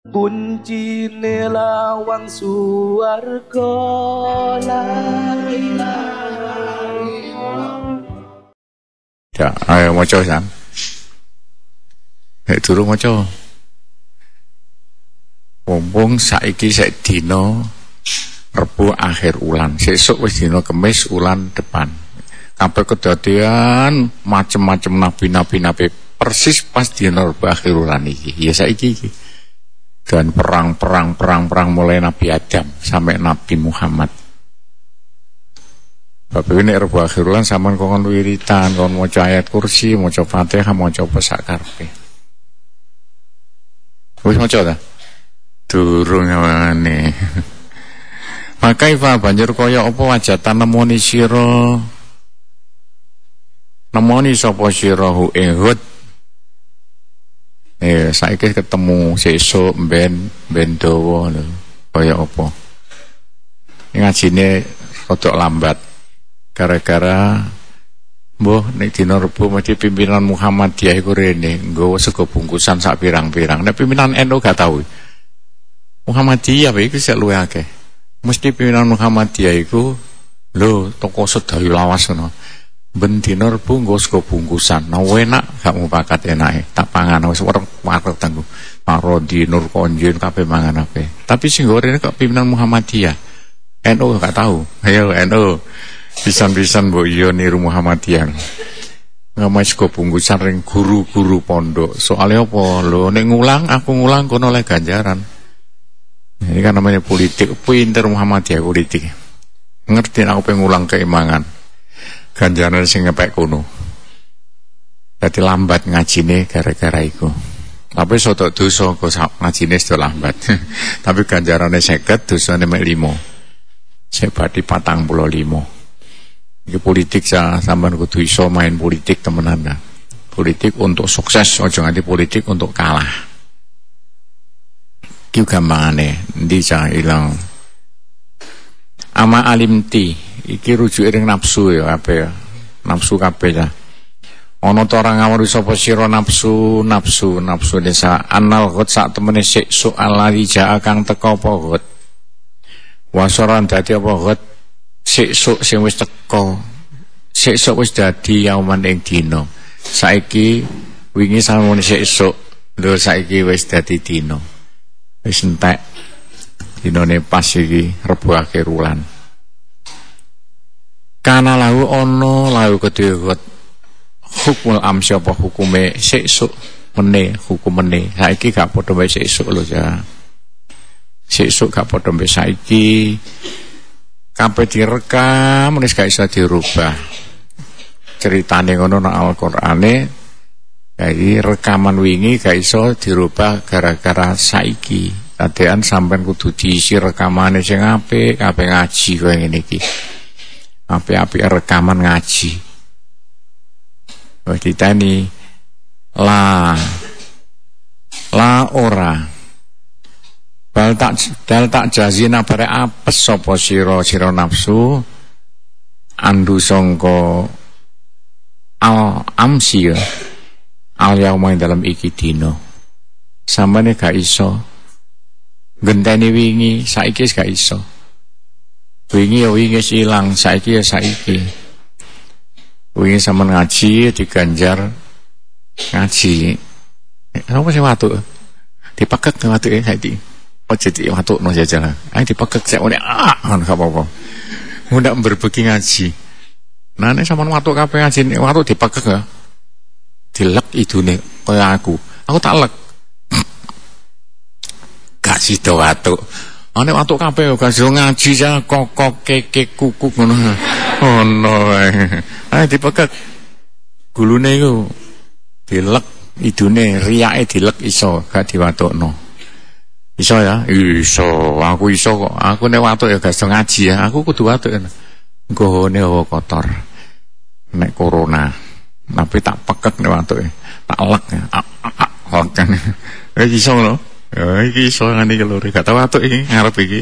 Kuncine lawang suwarga la ilaha illallah. Ya, ayo maca san. Nek durung maca. Mumpung saiki sek dina Rebo akhir ulan, sesuk wis dina Kemis ulan depan. Kabeh kedadian macem-macem nabi persis pas dina Rebo akhir ulan iki. Ya saiki iki. Dan perang mulai Nabi Adam sampai Nabi Muhammad. Bapak ini Rebo akhir ulan sampean kon wiritan, kon maca ayat kursi, maca Fatihah, maca pesak karepe. Wis maca ta? Durung ngene. Maka ifa banjur kaya apa wajatan nemoni sira. Nemoni sapa sira hu ehud. Saiki ketemu sesuk ben dawa lho. Kaya apa? Ngajine rada lambat. Gara-gara mbah nek dina Rebo mesti pimpinan Muhammadiyah iku rene nggawa sego bungkusan sak pirang-pirang. Nek pimpinan NU gak tau. Muhammadiyah iku sik luwih akeh. Mesti pimpinan Muhammadiyah iku lho toko sedayu lawas ngono. Ben dina Rebo nggo sego bungkusan. Nah enak gak mupakat enake. Tak pangan wis wareg tanggo. Pak Rodi Nur Konjin kabeh mangan ape. Tapi sing gorene kok pimpinan Muhammadiyah. NU gak tahu. Ayo NU. Pisan-pisan mbok iya niru Muhammadiyah. Ngamai sego bungkusan ring guru-guru pondok. Soalnya apa? Lho nek ngulang aku ngulang kono oleh ganjaran. Ini kan namanya politik, pinter Muhammadiyah politik. Ngerti aku pengen ngulang keimangan. Ganjaran sing ngepek kono. Dadi lambat ngajine gara-gara iku. Tapi soto dosa kok ngajine sudah lambat. Tapi ganjarane 50, dosane mek 5. Sebadi 45. Iki politik sampean kudu iso main politik temenan ta. Politik untuk sukses, aja nganti politik untuk kalah. Ki gampangane endi cah ilang. Ama alimti iki rujuke ring nafsu ya kabeh. Nafsu kabeh ya. Ana ta ora ngawuri sapa sira nafsu desa anal ghot sak temene sik soal lija kang teka apa ghot. Wasaran dadi apa ghot sik sing wis teka. Sik wis dadi yauman ing dina. Saiki wingi samune sik lho saiki wis dadi dina. Wis entek dinane pas iki Rebo akhir wulan. Kana lahu ono lahu kedhe hukumul amsi apa hukume sesuk meneh hukum meneh. Saiki gak padha wae sesuk lho ya. Sesuk gak padha wae saiki. Kabeh direkam wis gak iso dirubah. Ceritane ngono nang Al-Qur'ane. Jadi rekaman wingi gak iso dirubah gara-gara saiki. Kadean sampean kudu diisi rekamane sing apik, kabeh ngaji koyo ngene iki. Apik-apik rekaman ngaji. Wis ditani la ora. Dal tak jazina bare apes sapa sira nafsu andu sangka al amsi al yauma dalam iki dina. Samane gak iso genteni wingi, saiki gak iso. Wingi ya wingi ilang, saiki ya saiki. Wingi sampean ngaji diganjar ngaji. Apa sing watuk? Dipekek watuke saiki. Ojo di watukno jajan. Ayo dipekek sik ngene ngono gak apa-apa. Mundak berbagi ngaji. Nah nek sampean watuk kabeh ngaji watuk dipekek ya. Dilek idune kaya aku. Aku tak lek. Gak sida watuk. Nek watuk kabeh gak iso ngaji ja kokok keke kukuk ngono. Ono wae. Ayo dipekek. Gulune iku dilek idune, riyake dilek iso, gak diwatukno. Iso ya? Iso. Aku iso kok. Aku nek watuk ya gak iso ngaji ya. Aku kudu watuk. Nggone hawa kotor. Nek corona. Tapi tak pekek nek watuk. Tak lek. Hokan. Iso lho. Ya iki iso ngene iki lho. Gak tau watuk iki ngarep iki.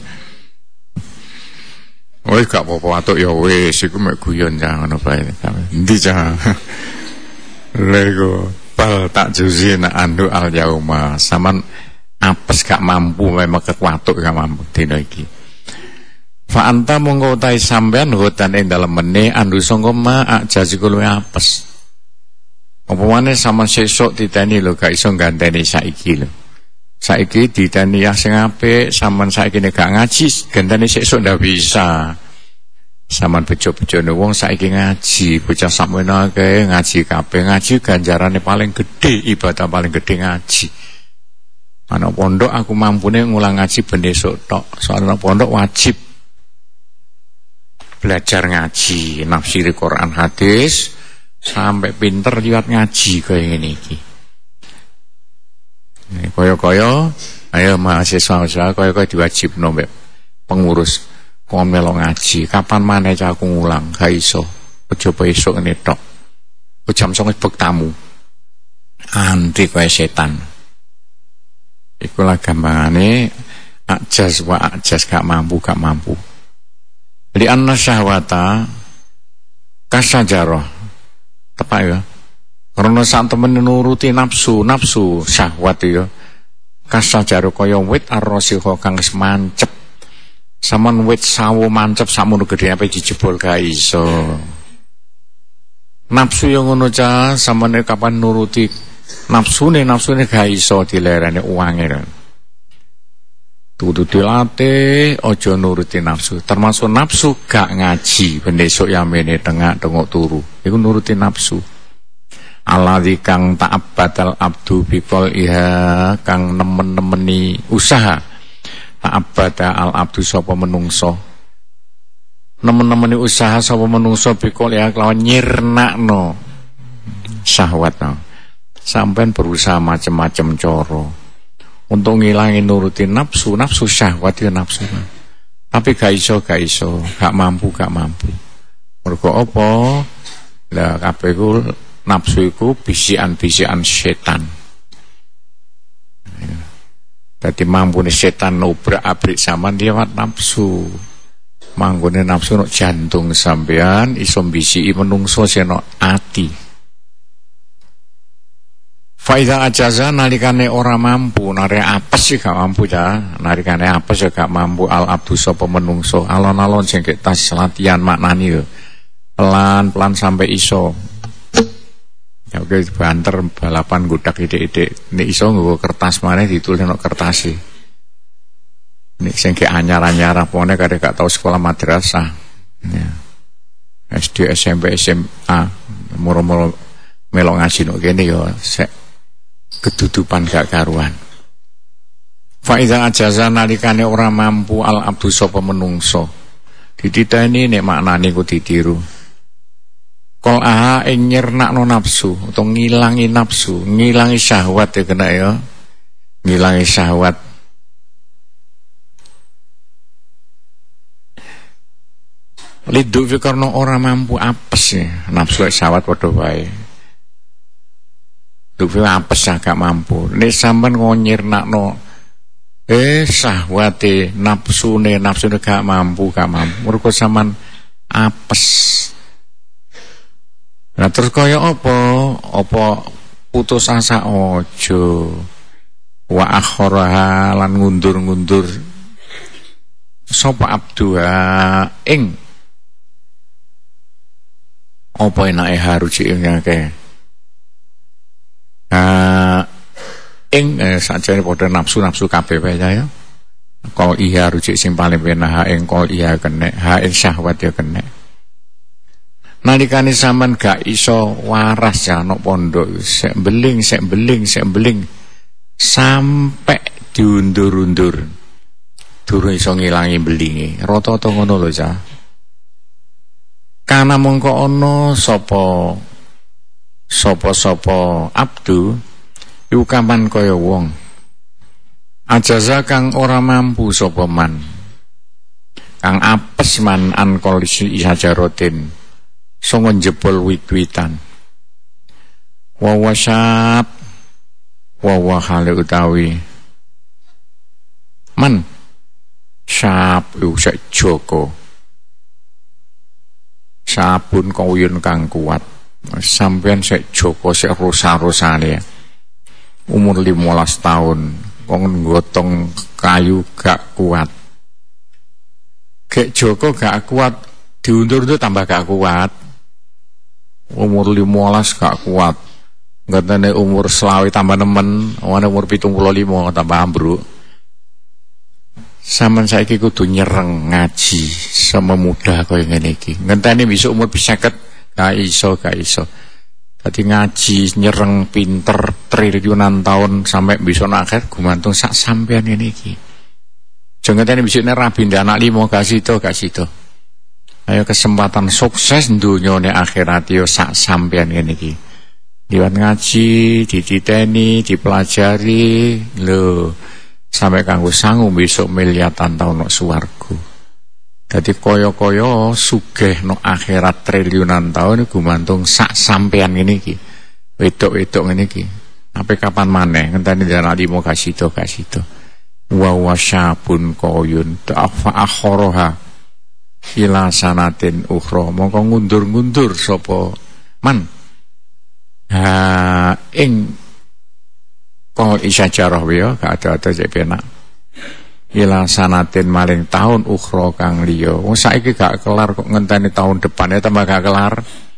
Wis gak apa-apa watuk ya wis iku mek guyon ya ngono bae. Endi cah. Lego bal tak juzina andu al yauma. Saman apes gak mampu memang kekuatuk gak mampu dina iki. Fa anta mongko utahe sampean hutan ing dalem mene andu sangka ma ajaz iku luwih apes. Apa maneh sampean sesuk diteni lho gak iso ganteni saiki lho. Saiki diteni yang sing apik, sampean saiki nek gak ngaji ganteni sesuk ndak bisa. Sampeyan bejo-bejone wong saiki ngaji, bocah sakmene akeh ngaji kabeh, ngaji ganjarane paling gedhe, ibadah paling gedhe ngaji. Ana pondok aku mampune ngulang ngaji ben esuk tok. Soalnya pondok wajib belajar ngaji, nafsiri Quran hadis sampai pinter liwat ngaji kaya ngene iki. Kaya-kaya ayo mahasiswa kaya-kaya diwajibno mbek pengurus kon melo ngaji, kapan maneh aku ngulang, gak iso. Coba esuk ngene tok. Jam 09.00 bek tamu. Antri kaya setan. Iku lah gampangane ajaz wa ajaz gak mampu. Li anna syahwata kasajarah. Tepak ya. Karena sak temen nuruti nafsu syahwat ya. Kasajarah kaya wit ar-rasikha kang wis mancep. Saman wit sawo mancep sakmono gedhe ape dijebol gak iso. Nafsu yang ngono cah samane kapan nuruti nafsune gak iso dilereni uange. Kudu dilatih aja nuruti nafsu. Termasuk nafsu gak ngaji ben esuk yamene tengok turu. Iku nuruti nafsu. Alladzi kang ta'abbadal abdu biqol iha kang nemen-nemeni usaha. Ta'abbada al abdu sapa menungso. Nemen-nemeni usaha sapa menungso biqol iha kelawan nyirnakno syahwatno. Sampeyan berusaha macam-macam cara untuk ngilangin nuruti nafsu syahwat ya nafsu. Tapi gak iso, gak mampu. Mergo apa? Lah kabeh iku nafsu iku bisikan-bisikan setan. Dadi mampune setan nobrak-abrik sampean liwat nafsu. Manggone nafsu nok jantung sampean iso bisiki menungso seno ati. Faida ajaza nalikane ora mampu, nare apes sih gak mampu ya, nalikane apes ya gak mampu al abdu sapa menungso, alon-alon sing tas latihan maknani yo. Pelan-pelan sampai iso. Ya oke banter balapan gudak ide-ide. Nek iso nggo kertas maneh ditulis nang kertas e. Nek sing ge anyar-anyar apane kadhe gak tau sekolah madrasah. Ya. SD, SMP, SMA, moro-moro melok ngaji nok kene yo sek kedudupan gak karuan. Fa iza ajaza nalikane ora mampu al abdu sapa menungso. Dititeni nek maknane ku ditiru. Kol aha ing nyernakno nafsu utawa ngilangi nafsu, ngilangi syahwat ya kena ya. Ngilangi syahwat. Liduk karena ora mampu apes ya, nafsu syahwat padha wae. Duwe apes gak mampu. Nek sampean ngonyirnakno syahwate nafsune gak mampu. Mergo sampean apes. Nah terus kaya apa putus asa ojo wa akhiraha lan ngundur-ngundur sapa abduha ing apa enake haruji ing akeh ing sajane padha nafsu kabeh wae ya kol iya rujuk sing paling penak ing kol iya kenek ha ing syahwat ya kenek. Nalikane sampean gak iso waras ya nok pondok sek beling sampai diundur-undur durung iso ngilangi belinge rata-rata ngono lho Cah. Kana mongko ana sapa abdu iku kaman kaya wong ajaza kang ora mampu sapa man kang apes man an kolisi isajarotin songo jebol wit-witan wawasat wawahale utawi man syap usek joko sabun kawiyun kang kuat sampean sek joko sek rosa-rosane umur 15 tahun Wong gotong kayu gak kuat. Gek Joko gak kuat, diundur itu tambah gak kuat. Umur 15 gak kuat. Ngatane umur selawi tambah nemen, umur 75 tambah ambruk. Sampeyan saiki kudu nyereng ngaji sama muda kaya ngene iki. Ngenteni besok umur 50 gak iso. Dadi ngaji nyereng pinter triliunan tahun sampai besok akhir gumantung sak sampean ngene iki. Jangan ngenteni besok nek rabi anak 5 gak sida. Ayo kesempatan sukses dunyane akhirat yo sak sampean ngene iki. Liwat ngaji, dititeni, dipelajari, lho sampai kanggo sangu besok miliatan tahun nok swarga. Dadi kaya-kaya sugih nok akhirat triliunan tahun gumantung sak sampean ngene iki. Wedok-wedok ngene iki. Sampai kapan maneh ngenteni anak 5 gak sida. Wa wasyabun qayyun ta'fa akharaha ila sanatin ukhra, mongko ngundur-ngundur sapa man ing kol isyajarah ya gak ada cek penak ila sanatin maring tahun ukhra kang liya. Wong saiki gak kelar kok ngenteni tahun depan ya tambah gak kelar.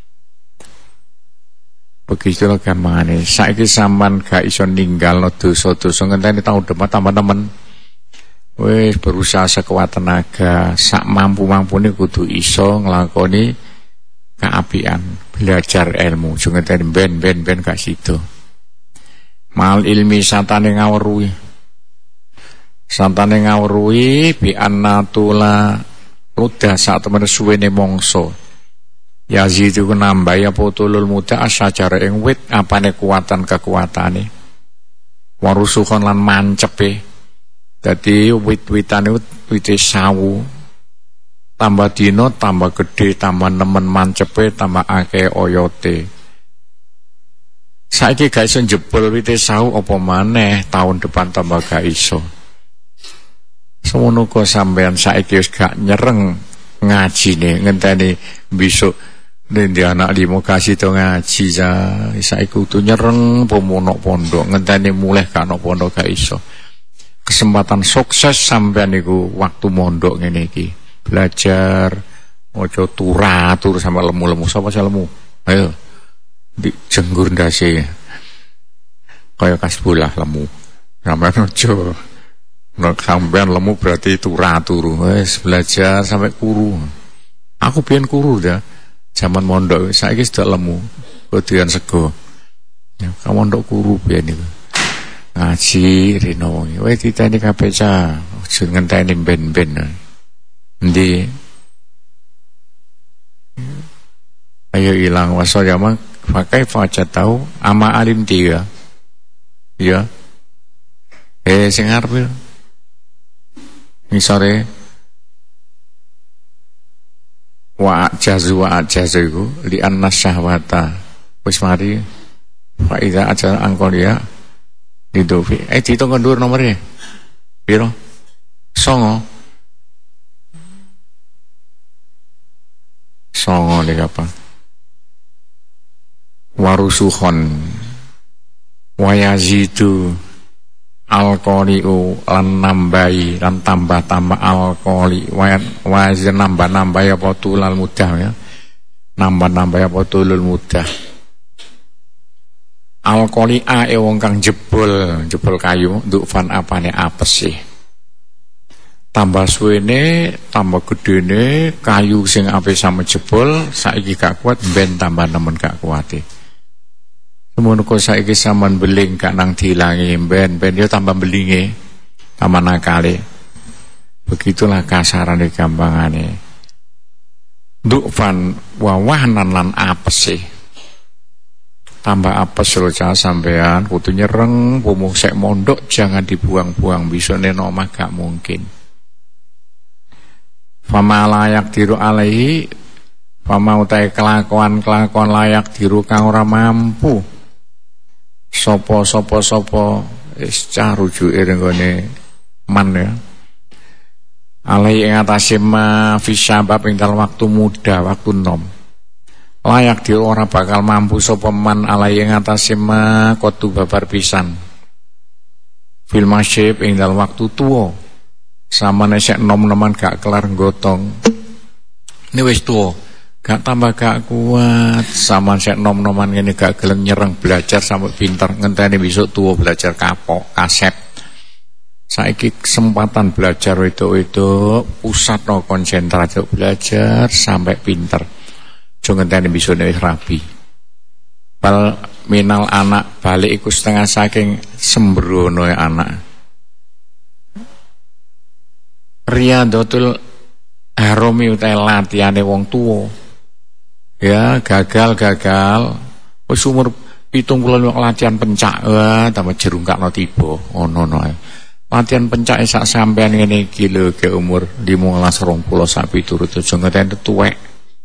Begitulah gamane saiki sampean gak iso ninggalno dosa-dosa ngenteni tahun depan tambah nemen. Wis berusaha sekuat tenaga, sak mampu-mampune kudu iso nglakoni keapian, belajar ilmu, jangan tadi ben gak sido. Mal ilmi satane ngawruhi. Satane ngawruhi bi annatula ludah sak temen suwene mongso. Yazid iku nambah apa tulul muda asyajar ing wit apane kekuatane. Warusukhon lan mancepe. Jadi wit-witane wite sawu tambah dino tambah gede tambah nemen mancepe tambah akeh oyote. Saiki gak iso jebol wite sawu apa maneh tahun depan tambah gak iso. Semono kok sampean saiki wis gak nyereng ngajine ngenteni besok dene anak 5 kasih to ngaji saiki kudu nyereng pemonok pondok ngenteni mulih gak ono pondok gak iso. Kesempatan sukses sampean niku waktu mondok ngene iki. Belajar ojo turatur sama lemu-lemu. Sapa sing lemu? Ayo. Di jenggur ndase. Kaya kasbolah lemu. Sampean ojo. Nek sampean lemu berarti turatur. Wis belajar sampai kuru. Aku biyen kuru ya. Zaman mondok saiki sudah lemu. Kodean sego. Ya, kamu mondok kuru biyen niku. Ngaji rino wong wae diteni kabeh cah aja ngenteni ben-ben endi ayo ilang wasaya mah pakai faca tahu ama alim dia ya sing arep misore wa jazu iku li anna syahwata wis mari fa iza aja angkolia Dovi, dihitung kendur nomornya, piro? 9 nih apa? Warusuhon, wayazidu, alkoholiu, lan nambahi, lan tambah alkoholi, wazir nambah ya potulal mudah ya, nambah ya potulul mudah. Alkoli wong kang jebol kayu nduk apane apes sih. Tambah suwene, tambah gedene kayu sing ape sama jebol saiki gak kuat ben tambah nemen gak kuate. Semono kok saiki sampean beling gak nang dilangi ben yo tambah belinge, tambah nakale. Begitulah kasarane gampangane. Nduk wawahnan lan apes sih. Tambah apes lho cah sampean kudu nyereng pumung sek mondok jangan dibuang-buang bisa nek omah gak mungkin. Fama layak diru alaihi fama utai kelakuan layak diru kang ora mampu. Sopo wis cah rujuke nggone man ya. Alaihi ing atase ma fi syabab ing dalem waktu muda, waktu nom. Layak dia ora bakal mampu sapa man alai ing atase ma kotu babar pisan. film asyib ing dalam waktu tua sama nesek nom-noman gak kelar gotong ini wis tua gak tambah gak kuat sama nesek nom-noman ini gak gelem nyereng belajar sampai pinter ngenteni besok tua belajar kapok kaset saiki kesempatan belajar itu pusat no konsentrasi belajar sampai pinter jangan ngenteni besok wis rabi bal minal anak balik iku setengah saking sembrono anak Riyadhatul Harami utahe latihane wong tuwa. Ya, gagal. Wis umur 70 latihan pencak, tambah jerungkakno tiba. Ono ae. Latihan pencak sak sampean ngene iki lho ke umur 15 20 sak piturut aja ngeten tuwek.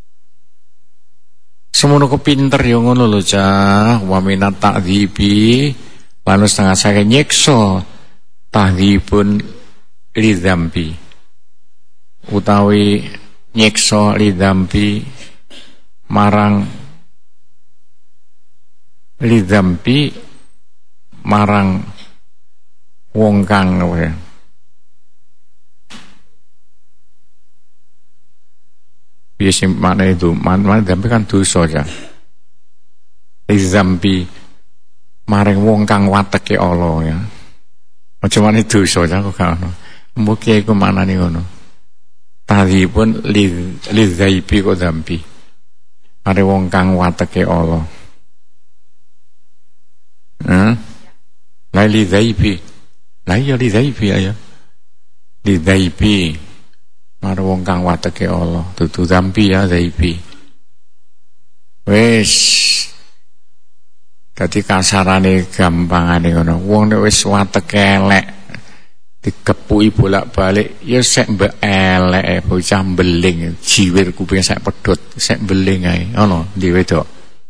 Semono kepinter ya ngono lho cah, wa minat ta'dzibi lan setengah saking nyiksa tahdhibun lidzambi. Utawi nyiksa lidzambi marang wong kang biasa mana itu mana dzambi kan dosa ya lidzambi marang wong kang wateke Allah ya macam mana dosa ya kok kan mbok iku manane ngono tadi pun lidzaibi kok dzambi are wong kang wateke Allah la lidzaibi la ya lidzaibi ayo lidzaibi are wong kang wateke Allah dudu dzambi ya dzaibi wis dadi kasarane gampangane ngono wong nek wis wateke elek dikepuki bolak-balik ya sek mbek elek bocah beling jiwir kuping sek pedhot sek beling ae ngono ndi wedok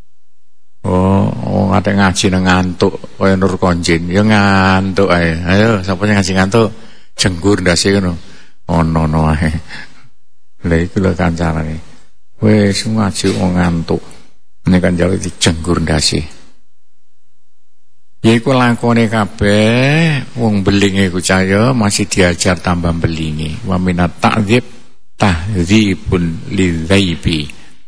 oh ate ngaji nang ngantuk kaya Nur Konjin ya ngantuk ae ayo sapa sing ngaji ngantuk jenggur ndase ngono ono ae lha iku lho kancane wis ngaji wong ngantuk nek kan jare dijenggur ndase yaiku lakone kabeh wong belinge iku cahya masih diajar tambah belinge wa minat ta'dzib tahdzibun lidzaibi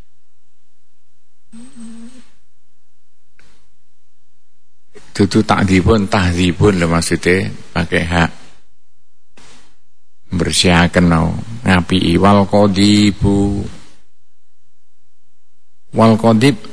dudu tahdzibun lho maksude pakai hak bersihaken ngapii wal qadib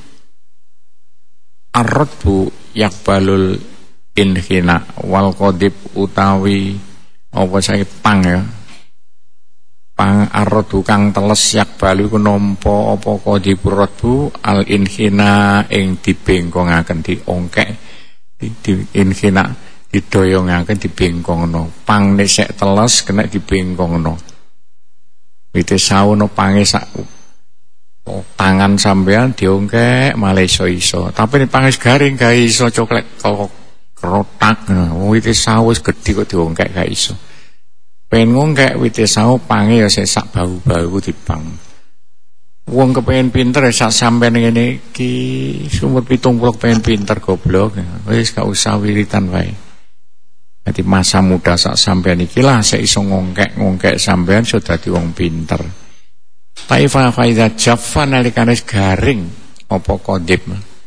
arradbu yakbalul inhina wal qadib utawi apa sae pang ya pang arradbu kang teles yakbalu iku nampa apa qadibur radbu al inhina ing dibengkongaken diongkek di inhina didoyongaken dibengkongno pang nek sek teles kena dibengkongno wite sawono pange sak tangan sampean diongkek malah iso tapi nek pangis garing gak iso coklek kerotak wite sawo gedhe kok diongkek gak iso pengen ngongkek wite sawo pange ya sak bau-bau dipang wong kepengin pinter ya sak sampean ngene iki umur 70 pengen pinter goblok wis gak usah wiritan wae dadi masa muda sak sampean iki lah sik iso ngongkek sampean sudah dadi wong pinter Taifa faiza jaffa nalikane garing apa qadib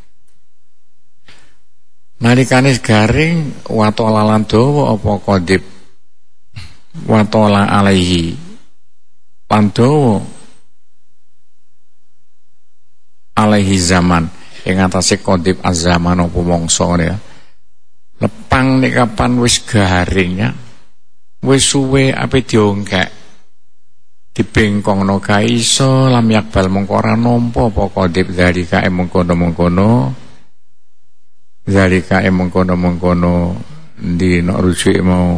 nalikane garing watola lan dawa apa qadib watola alaihi lan dawa alaihi zaman ing atase qadib az-zaman apa mangsa ya lepang nek kapan wis garingnya wis suwe ape diongkek dibengkongno ka iso lam yakbal mengko ora nampa apa qadib zalika mengkono-mengkono ndi nek rujuk mau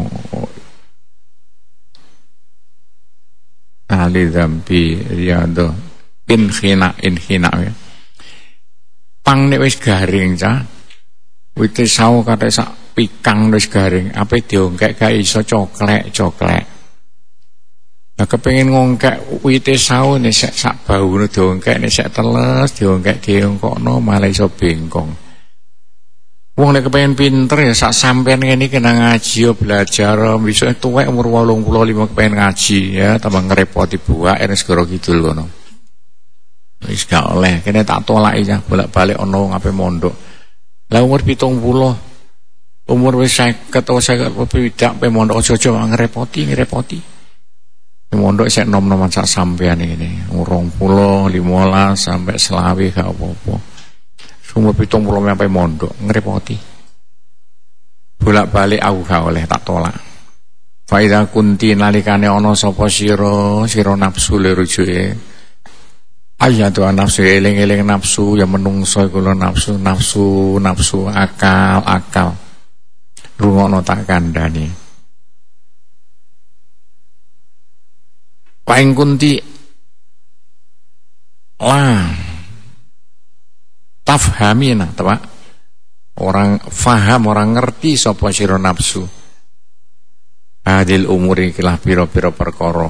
ahli dzambi riyadhah inhina ya pang nek wis garing cah wite sawo kate sak pikang wis garing ape diongkek ka iso coklek nah kepengin ngongkek wite sawo nek sak baune diongkek nek sak teles diongkok malah iso bengkong Wong nek kepengin pinter ya sak sampean ngene kena ngaji belajar bisa tuwek umur 85 kepengin ngaji ya tambah ngerepoti buak nek segara kidul kono. Wis gak oleh kene tak tolaki ya bolak-balik ono ngape mondok. Lah umur 70 umur wis 50 atau 50 pidak pe mondok aja-aja ngerepoti. Mondok sik nom-noman sak sampean ngene umur 20 15 sampai selawe gak apa-apa. Umur 70 sampai mondok ngerepoti. Bolak-balik aku gak oleh tak tolak. Fa idza kunti nalikane ana sapa sira nafsu le rujuke. Ayatu nafsu eling-eling nafsu ya menungso kula nafsu akal. Rungokno tak kandhani. Fa ing kunti tafhamina, tepak orang faham, orang ngerti sapa sira nafsu hadil umuri kilah pira-pira perkara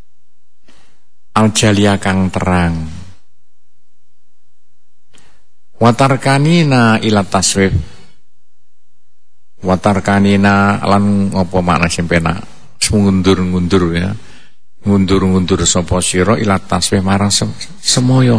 aljalia kang terang watarkanina ila taswif watarkanina lan apa makna sing penak ngundur ya ngundur sapa sira ila taswif marang semoyo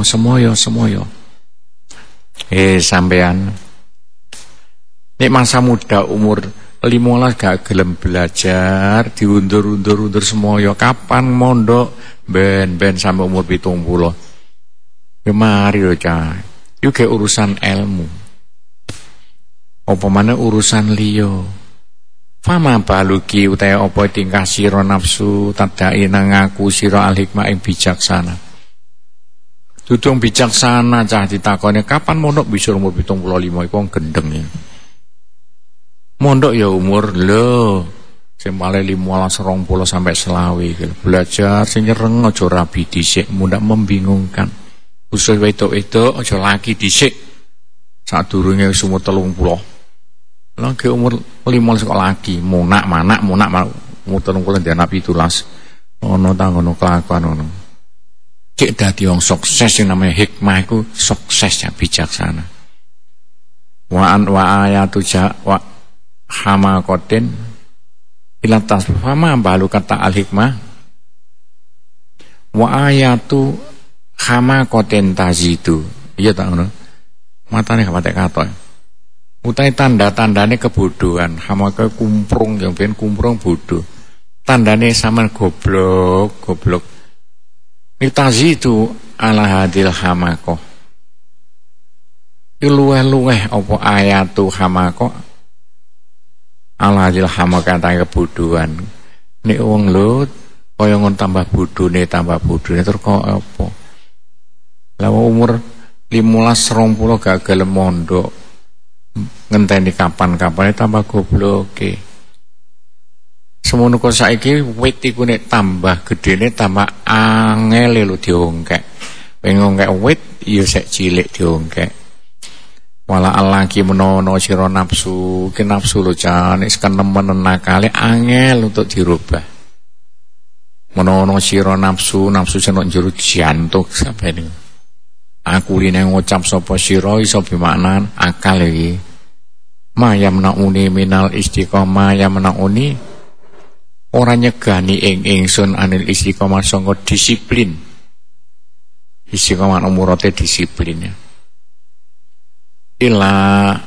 sampean nek masa muda umur 15 gak gelem belajar diundur semoyo kapan mondok ben sampai umur 70 ya mari lho cah iki urusan ilmu apa maneh urusan liya fama baluki utahe apa tingkah sira nafsu tadai nang ngaku sira al hikmah ing bijaksana. Dudung bijaksana cah ditakone kapan mondok bisa umur 75 iku gendeng ya. Mondok ya umur lho sing male 15 20 sampai selawe belajar sing nyereng aja rabi dhisik mundak membingungkan. Khusus wedok-wedok aja laki dhisik. Sadurunge wis umur 30. Lagi umur 15 kok lagi munak umur 30 ndek nabi 17. Ono ta ngono kelakuan ngono. Cek dadi wong sukses yang namanya hikmah itu sukses ya bijaksana. Wa ayatu wa hamaqatin ila tasfama balu kata al hikmah wa ayatu hamaqatin tazidu. Iya tak ngono. Matane gak patek katok. Utai tanda-tandane kebodohan, hamaka kumprung yang ben kumprung bodoh. Tandane sampean goblok. Itazidu ala hadil hamako. Luweh apa ayatu hamako ala hadil hamako kata kebodohan. Nek wong lho kaya ngon tambah bodhone terus kok apa? Lah umur 15 20 gak gelem mondok. Ngenteni kapan-kapane tambah gobloke. Semono kok saiki wit iku nek tambah gedene tambah angel lho diongkek. Pengen ngongkek wit ya sek cilik diongkek. Wala alaki menono sira nafsu, ki nafsu lho jan nek kenemen nakale angel untuk dirubah. Menono sira nafsu senok njero jantung sampeyan. Aku line ngucap sapa sira iso bimaknan akal iki. Mayamnauni minal istiqomah yamnauni ora nyegani ingsun anil istiqomah sangka disiplin. Istiqomah umurate disiplin ya. Ila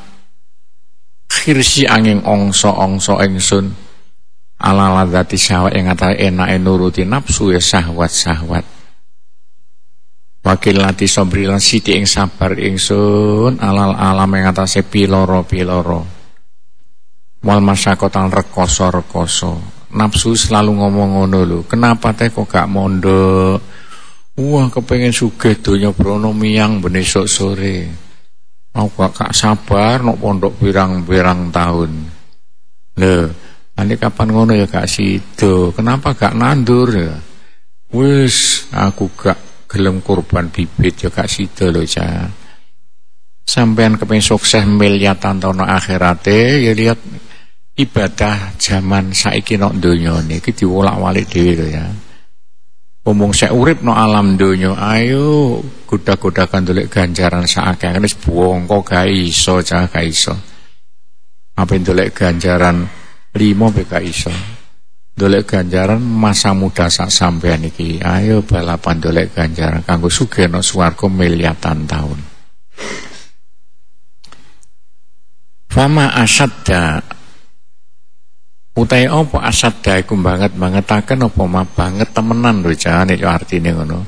khirsi angin ongso ingsun ala ladzati syahwat yang atare enake nuruti nafsu ya syahwat. Wakil lati sabri lan siti ing sabar ingsun alal alam yang atase piloro. Wal masyakotan rekoso. Nafsu selalu ngomong ngono lho. Kenapa teh kok gak mondok? Wah, kepengen sugih donya brono miyang ben esuk sore. Aku gak sabar nok pondok pirang-pirang tahun. Lho, nanti kapan ngono ya gak sido. Kenapa gak nandur ya? Wis, aku gak gelem kurban bibit ya gak sido lho, Cak. Sampean kepengen sukses miliatan tahun akhirate ya lihat ibadah zaman saiki nok donya niki diwolak-walik dhewe lho ya. Ngomong sek urip nok alam donya, ayo goda-godakan golek ganjaran sakake wis bongko ga iso, Cah, ga iso. Apa ndolek ganjaran 5 gak iso. Ndolek ganjaran masa muda sak sampean iki. Ayo balapan ndolek ganjaran kanggo sugih nang swarga miliatan taun. Fama asadda utai apa asadda iku banget-bangetaken apa mah banget temenan lho jane yo artine ngono.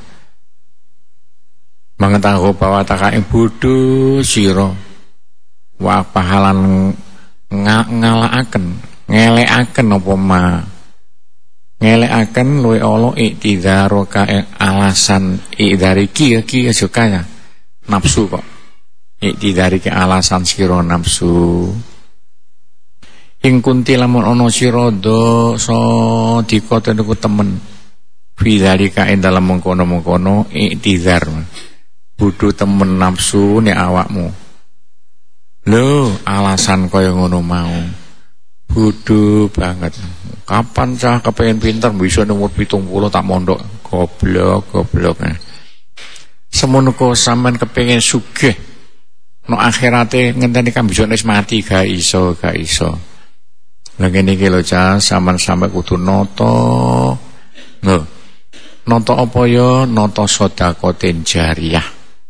Banget aku bawa taka ing bodho sira wa pahalan ngalaaken ngelekaken apa mah ngelekaken luwe ala iktidaro ka alasan dari ki aja kaya nafsu kok. Iktidari ke alasan sira nafsu ing kunti lamun ana sira dosa dikoten iku temen fidzalika ing dalem mengkono-mengkono iktidar bodho temen nafsu nek awakmu lho alasan kaya ngono mau bodho banget kapan cah kepengin pinter bisa umur 70 tak mondok goblok semono kok sampean kepengin sugih no akhirate ngenteni kan bisa wis mati gak iso. Lah ngene iki lho Cah, sampean kudu nata. Lho. Nata apa ya? Nata sedekatin jariyah.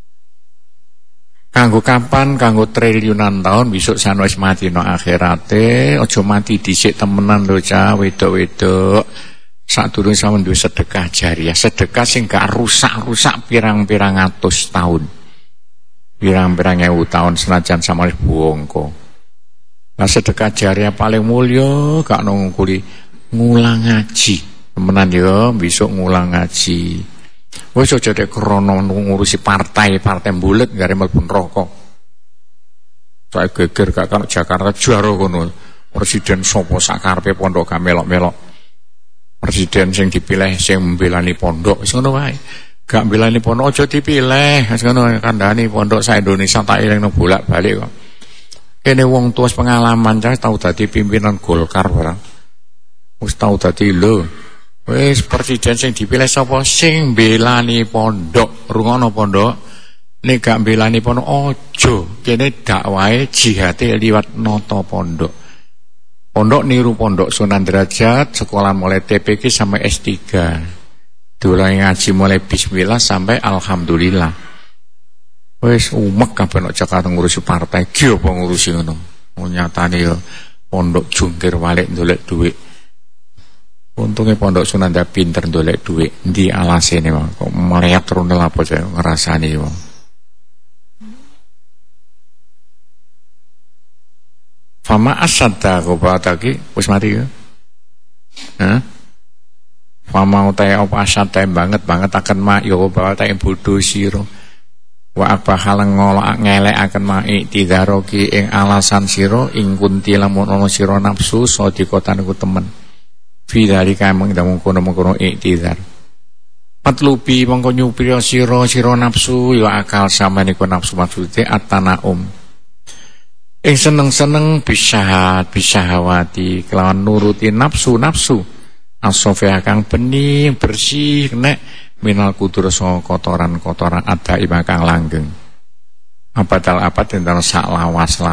Kanggo kapan? Kanggo triliunan tahun besok san wis mati no akhirate, aja mati dhisik temenan lho Cah, wedok-wedok. Sadurunge sampean duwe sedekah jariyah, sedekah sing gak rusak-rusak pirang-pirang atus tahun. Pirang-pirang ewu tahun senajan sama buangko. Nah sedekah jariah paling mulia gak nungkuli ngulang ngaji. Temenan ya besok ngulang ngaji. Wis aja dek krono ngurusi partai bulet gare mlebu neraka. Saya geger gak kan Jakarta juara kono. Presiden sapa sakarepe pondok gak melok-melok. Presiden sing dipilih sing mbelani pondok wis ngono wae. Gak bilani pondok aja dipilih, ngono kandhani pondok sak Indonesia tak elingno bolak-balik kok. Kene wong tuwa pengalaman Cah tau dadi pimpinan Golkar barang. Wis tau dadi lho. Wis presiden sing dipilih sapa sing mbelani pondok, rungono pondok. Nek gak mbelani pondok aja, kene dakwahe jihate liwat nata pondok. Pondok niru pondok Sunan Derajat, sekolah mulai TPK sampai S3. Dolan ngaji mulai bismillah sampai alhamdulillah. Wis umek kabeh nek Jakarta ngurusi partai, ki apa ngurusi ngono. Nyatane ya pondok jungkir balik ndolek dhuwit. Untunge pondok Sunan Derajat pinter ndolek dhuwit. Endi alasene kok melihat rundel apa saya ngrasani wong. Fama asadda qobataki wis mati ya. Hah? Fama utai apa asadda banget akan ma yo bawa ta bodho sira. Wa apa halang ngolak ngelek akan ma iktidaroki ing alasan sira ing kunti lamun ana sira nafsu sadikotan iku temen. Fi dalika mengdamu kono-kono iktidar. Patlubi mongko nyupira sira nafsu ya akal sama niku nafsu maksude atanaum. Ing seneng-seneng bisyahawati kelawan nuruti nafsu asofya kang bening bersih nek minal kudur so kotoran-kotoran ada ima kang langgeng. Apadal tentang sak lawas.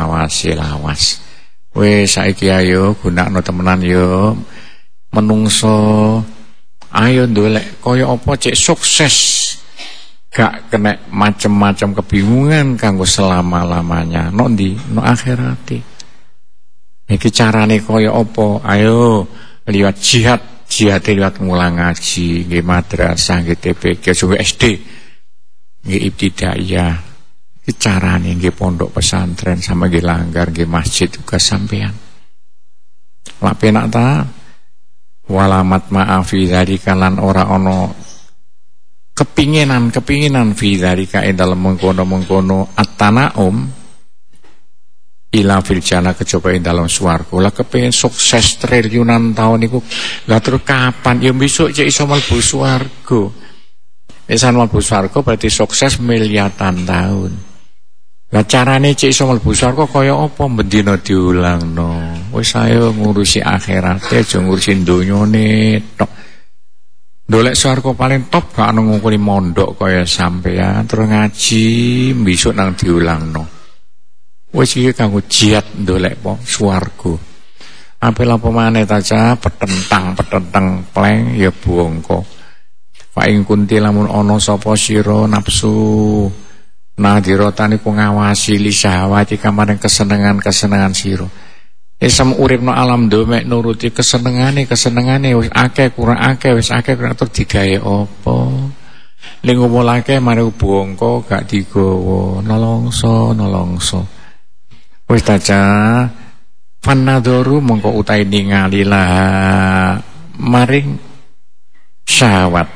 Wes saiki ayo gunakno temenan yo menungso ayo ndolek kaya apa cek sukses gak kena macem-macem kebingungan kanggo selama-lamanya no ndi no akhirati. Iki carane kaya apa ayo liwat jihad liwat ngulang ngaji nggih madrasah nggih TPK juga SD nggih ibtidaiyah iki carane nggih pondok pesantren sama nggih langgar nggih masjid juga sampean lak penak ta walamat maafi dari kalan ora ono kepinginan fi dzalika ing dalem mengkono at-tanaum ila fil jannah kejaba ing dalem swarga. Lah kepengin sukses triliunan tahun iku lah terus kapan ya besok cek iso mlebu swarga. Nek san mlebu swarga berarti sukses miliatan tahun. Lah carane cek iso mlebu swarga kaya apa bendina diulangno. Wis ayo ngurusi akhirate aja ngurusi donyane tok. Dolek swarga paling top gak ana ngukuri mondok kaya sampean terus ngaji besok nang diulangno. Wis iki kanggo jihad ndolek po swarga. Apel apa maneh ta cah petentang pleng ya bongko. Fa ing kunti lamun ana sapa sira nafsu nadhirata niku ngawasi li syahwati kamaring kesenengan sira. Isem uripno alam domek nuruti kesenengane wis akeh kurang terus digawe apa? Ning ngomolake mari bongko gak digawa nolongso. Wis ta cah Fanadharu mongko utahe ningali lah maring syahwat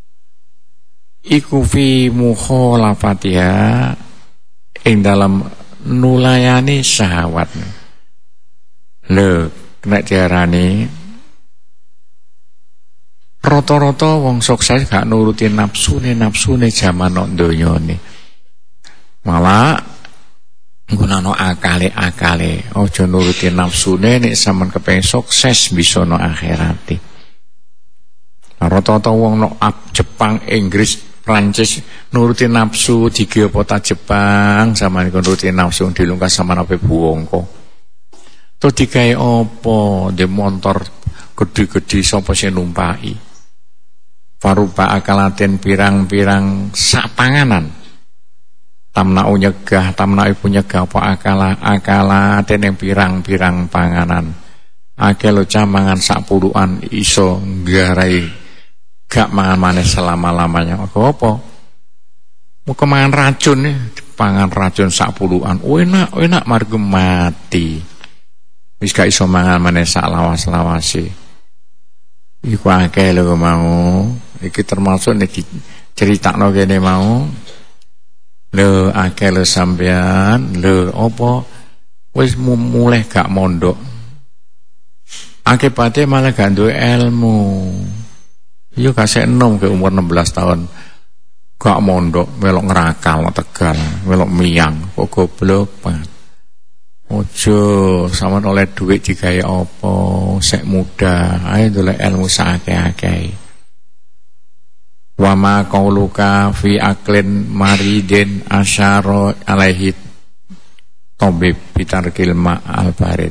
iku fi mukhalafatiha ing dalam nulayani syahwat. Lho nek diarani rata-rata wong sukses gak nuruti nafsune jaman nok donyane. Malah nggunakno akale aja nuruti nafsune nek sampean kepengin sukses bisa no akhirate. Rata-rata wong no Jepang, Inggris, Prancis nuruti nafsu digeopota Jepang sampean nuruti nafsu dilungkas sampean ape buangko. Terus digawe apa? Di motor gede-gede sapa sing numpaki. Faruba akalaten pirang-pirang sak panganan. Tamna'u nyegah apa akala teneng pirang-pirang panganan. Akeh lo mangan sak puluhan iso nggarai gak mangan maneh selama-lamanya. Apa? Muga mangan racun pangan racun sak puluhan. Enak margo mati. Wis gak iso mangan maneh sak lawas-lawase. Iku akeh lho mau. Iki termasuk nek diceritakno kene mau. Lho akeh lho sampean, lho apa wis mulih gak mondok. Akibate malah gak duwe ilmu. Yo kasih enom ke umur 16 tahun. Gak mondok, melok ngerakal Tegal, melok miyang, kok goblok banget. Ojo sampean oleh duit digawe apa, sek muda, ae dolek ilmu sakake-akeh. Wa ma qauluka fi aklin maridin asyara alaihi tabib bitarkil ma al barid.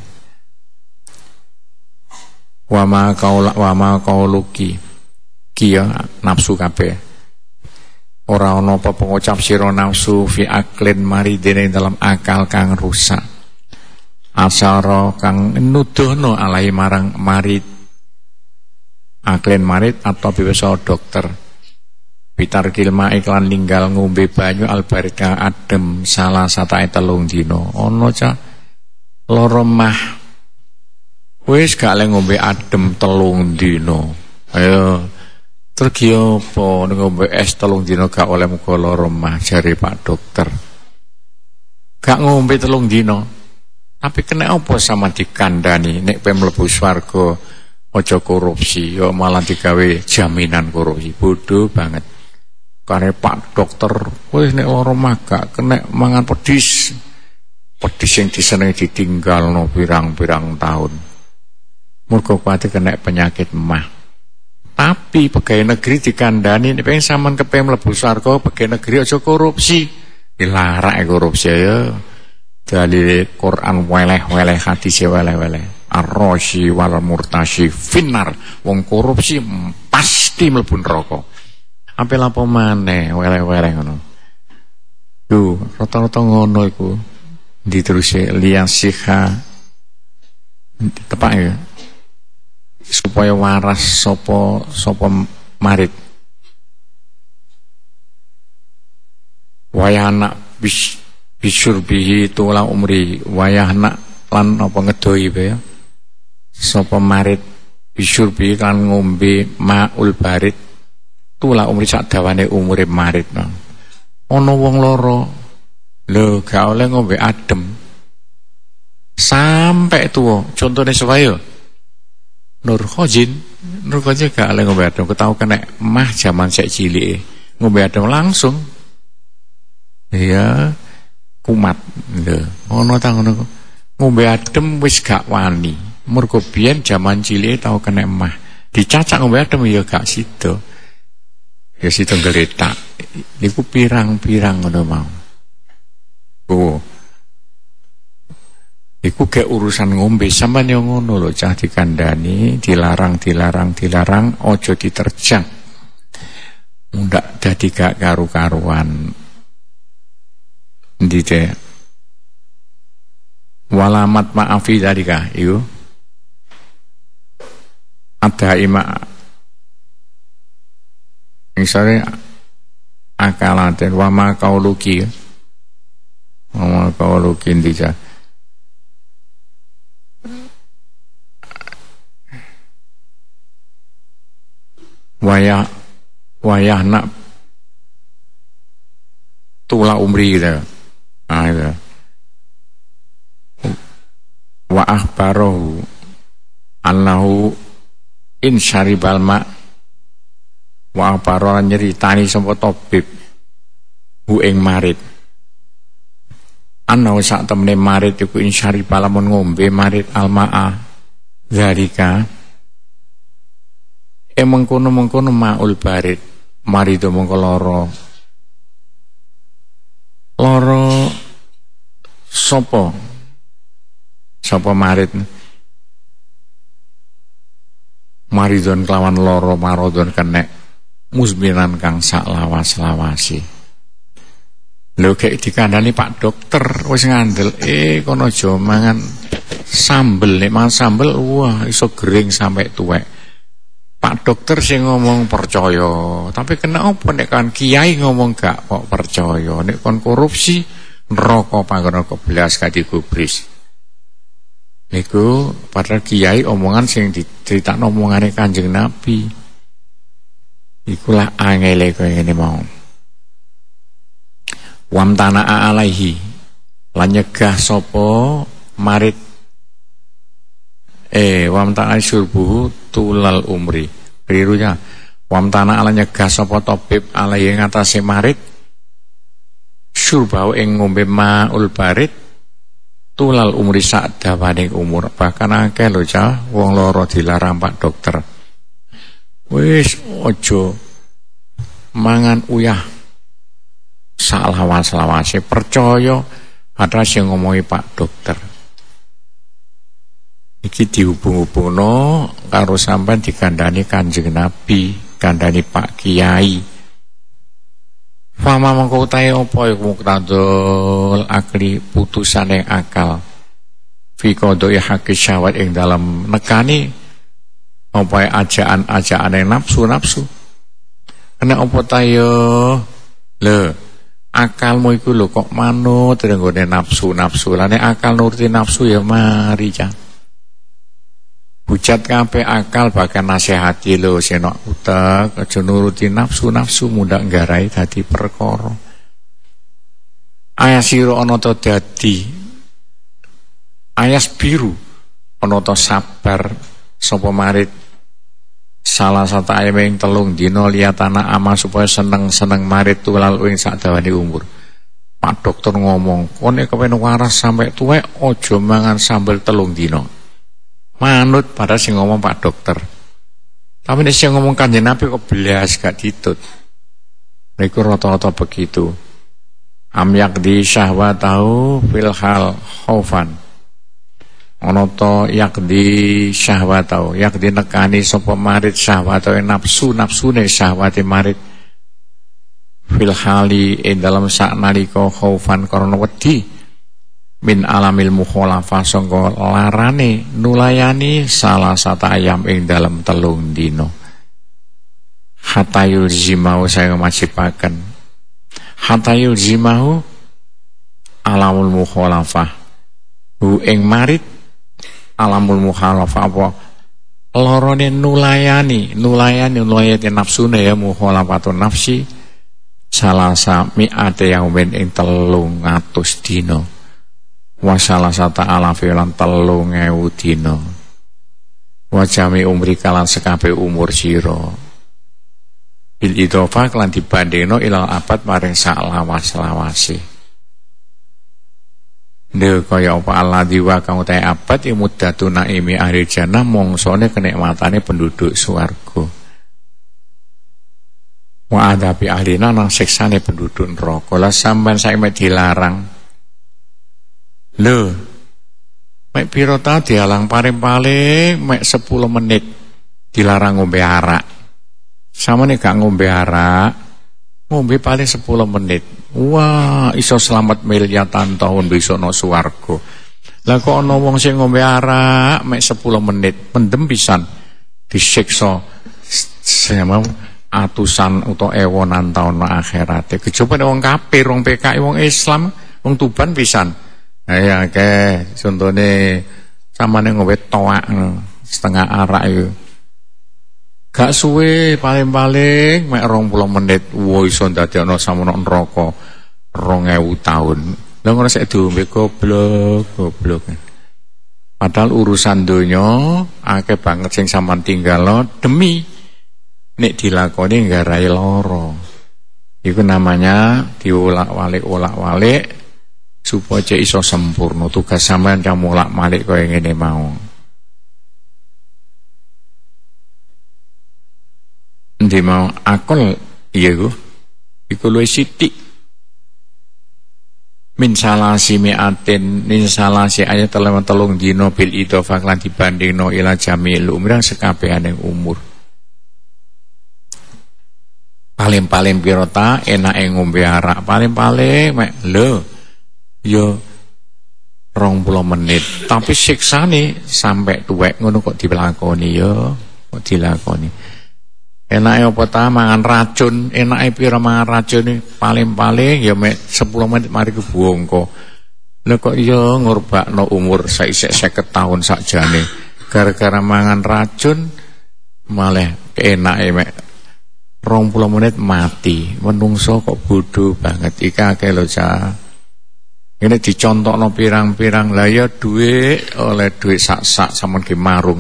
Wa ma qauluki kiya nafsu kabeh. Ora ana apa pengucap sira nafsu fi aklin maridin dalam akal kang rusak. Asyara kang nuduhno alaihi marang marid. Aklin marid atau bisa dokter. Pitar kilma iklan linggal ngombe banyu albarit kang adem salah satae 3 dina. Ana cah lara mah. Wis gak le ngombe adem 3 dina. Ayo tergi apa ngombe es 3 dina gak oleh muga lara mah jare Pak Dokter. Gak ngombe 3 dina. Tapi kena apa sama dikandani nek pe mlebu swarga aja korupsi, yo malah digawe jaminan korupsi. Bodoh banget. Kare Pak Dokter, wis nek lara mah gak kena mangan pedis. Pedis sing disenengi ditinggalno pirang-pirang tahun. Mergo kuwate kena penyakit mah. Tapi pegawai negeri dikandani nek pengen sampean kepengin mlebu swarga, pegawai negeri aja korupsi. Dilarang korupsi ya. Dalil Quran weleh-weleh hadis weleh-weleh. Ar-rashi wal murtashi finnar. Wong korupsi pasti mlebu neraka. Ampe lapo maneh weleh-weleh ngono. Yo, rata-rata ngono iku. Diteruse liang sikha tepak ya. Supaya waras sapa marit. Wayana bisyurbihi tula umri wayahna lan apa ngedoi ya. Sapa marit bisyurbihi kan ngombe maul barit tula umri sak dawane umure marit. Ana wong loro lho gak oleh ngombe adem sampai tuwa. Contone supaya Nur Khojin gak oleh ngombe adem, ketau kena mah jaman sek cilik ngombe adem langsung. Iya kumat lho. Ana ta ngono. Ngombe adem wis gak wani. Mergo biyen jaman cilik tau kena mah. Dicacak ngombe adem ya gak sida. Ya sida gletak. Niku pirang-pirang ngono mau. Oh. Iku gek urusan ngombe sampean yo ngono lho cah dikandani, dilarang, ojo diterjang. Ndak dadi gak karu-karuan. Endi te? Walamat maafi dalika, iku. Ada ima misalnya akalaten wama kauluki ndija wayah nak tula umri gitu. Itu. Wa akhbarahu annahu in syaribal ma wa akhbarahu nyeritani sapa tabib hu ing marit annahu sak temene marit iku in syaribal lamun ngombe marit almaa zalika mengkono maul barit marido mengko loro sapa marit maridon kelawan loro marodon kenek musbinan kang sak lawas-lawasi. Lho gek dikandani Pak Dokter wis ngandel kono aja mangan sambel, nek mangan sambel wah iso gering sampai tuwek. Pak Dokter sing ngomong percaya, tapi kena apa nek kan kiai ngomong gak kok percaya. Nek kon korupsi neraka panggono kebelas gak digubris. Niku padahal kiai omongan sing diceritakno omongane Kanjeng Nabi. Ikulah angele koyo ngene mau. Wamtana alaihi lan nyegah sapa marit wamtana syurbuhu tulal umri. Klirunya wamtana ala nyegah sapa tabib alaihi ngatasé marit syurbau ing ngombe maul barit tulal umri sak dawaning umur. Bahkan akeh lho cah wong loro dilarang Pak Dokter. Wis ojo mangan uyah sak lawas-lawase percaya ada sing ngomongi Pak Dokter. Iki dihubung-hubungno karo sampean dikandani Kanjeng Nabi, kandani Pak Kiai. Fama mengko utahe apa iku muktadul akli putusane akal. Fi qodoi haqi syahwat ing dalam nekani apa ajaan-ajaane nafsu. Kena apa ta yo? Lho, akalmu iku lho kok manut nggone nafsu. Lane akal nuruti nafsu ya mari cah. Hujat kabeh akal bahkan nasihati lho senok utek aja nuruti nafsu mundak nggarai dadi perkara. Ayas sira ana ta dadi ayas biru ana ta sabar sapa marit salah satu ayam telung dina liyatana ama supaya seneng marit tulal ing sakdawane umur. Pak Dokter ngomong, "Kone kepen waras sampai tuwek aja mangan sambel telung dina." Manut pada sing ngomong Pak Dokter. Tapi nek sing ngomong Kanjeng Nabi kok belas gak ditut. Niku rata-rata begitu. Am yakdi syahwatahu fil hal khaufan. Ana ta yakdi syahwatahu, yakdi nekani sapa marit syahwatahu nafsune syahwate marit fil hali ing dalam sak nalika khaufan karena wedi. Min alamil mukhalafah sangka larane nulayani salah satu ayam ing dalam telung dino. Hatayul zimahu saya majibaken. Hatayul zimahu alamul mukhalafah. Hu ing marit alamul mukhalafah apa? Lorone nulayani nafsune ya mukhalafatun nafsi salasa mi'ate yaumin ing 300 dina. Wasalah sata ala filan 3.000 dina. Wajami umri kalan sekabe umur sira. Bil idhofah lan dibandingno ilal abad maring sak lawas-lawase. Ndek kaya apa alladzi wa kang utahe abad imuddatu naimi ahli jannah mongsone kenikmatane penduduk swarga. Wa adabi ahlina nang siksane penduduk neraka. Lah sampean saiki dilarang. Lho, Mek piro ta dialang paling-paling mek 10 menit dilarang ngombe arak. Samane gak ngombe arak, ngombe paling 10 menit. Wah, iso selamat miliatan tahun besok no swarga. Lah kok ana wong sing ngombe arak mek 10 menit, pendem pisan disiksa semau atusan utawa ewonan taun no akhirate. Kejaba wong kafir, wong PKI, wong Islam, wong Tuban pisan. Ya akeh contone samane ngombe toak setengah arak iku. Gak suwe paling-paling mek 20 menit wo iso ndadekno samono neraka 2000 tahun. Lah ngono sik diombe goblok. Padahal urusan donya akeh banget sing sampean tinggalno demi nek dilakoni nggarai lara. Iku namanya diolak-walik supaya iso sempurna tugas sampean yang molak-malik kaya ngene mau. Endi mau akal iya iku luwih sithik. Min salasi mi'atin min salasi ayat 3 dina bil idhofah lan dibandingno ila jamil umrah sekabehane umur. Paling-paling piro ta enake ngombe arak paling-paling mek lho ya 20 menit, tapi siksane sampai tuwek ngono kok dilakoni ya, kok dilakoni. Enake apa ta mangan racun, enake pira mangan racun paling-paling ya mek 10 menit mari kebongko. Lha kok ya ngorbakno umur saisek 50 tahun sakjane. Gara-gara mangan racun malah enake mek 20 menit mati. Menungso kok bodoh banget iki akeh lho Cah. Ini dicontohno pirang-pirang lah ya duit oleh duit sak-sak sampean ge marung.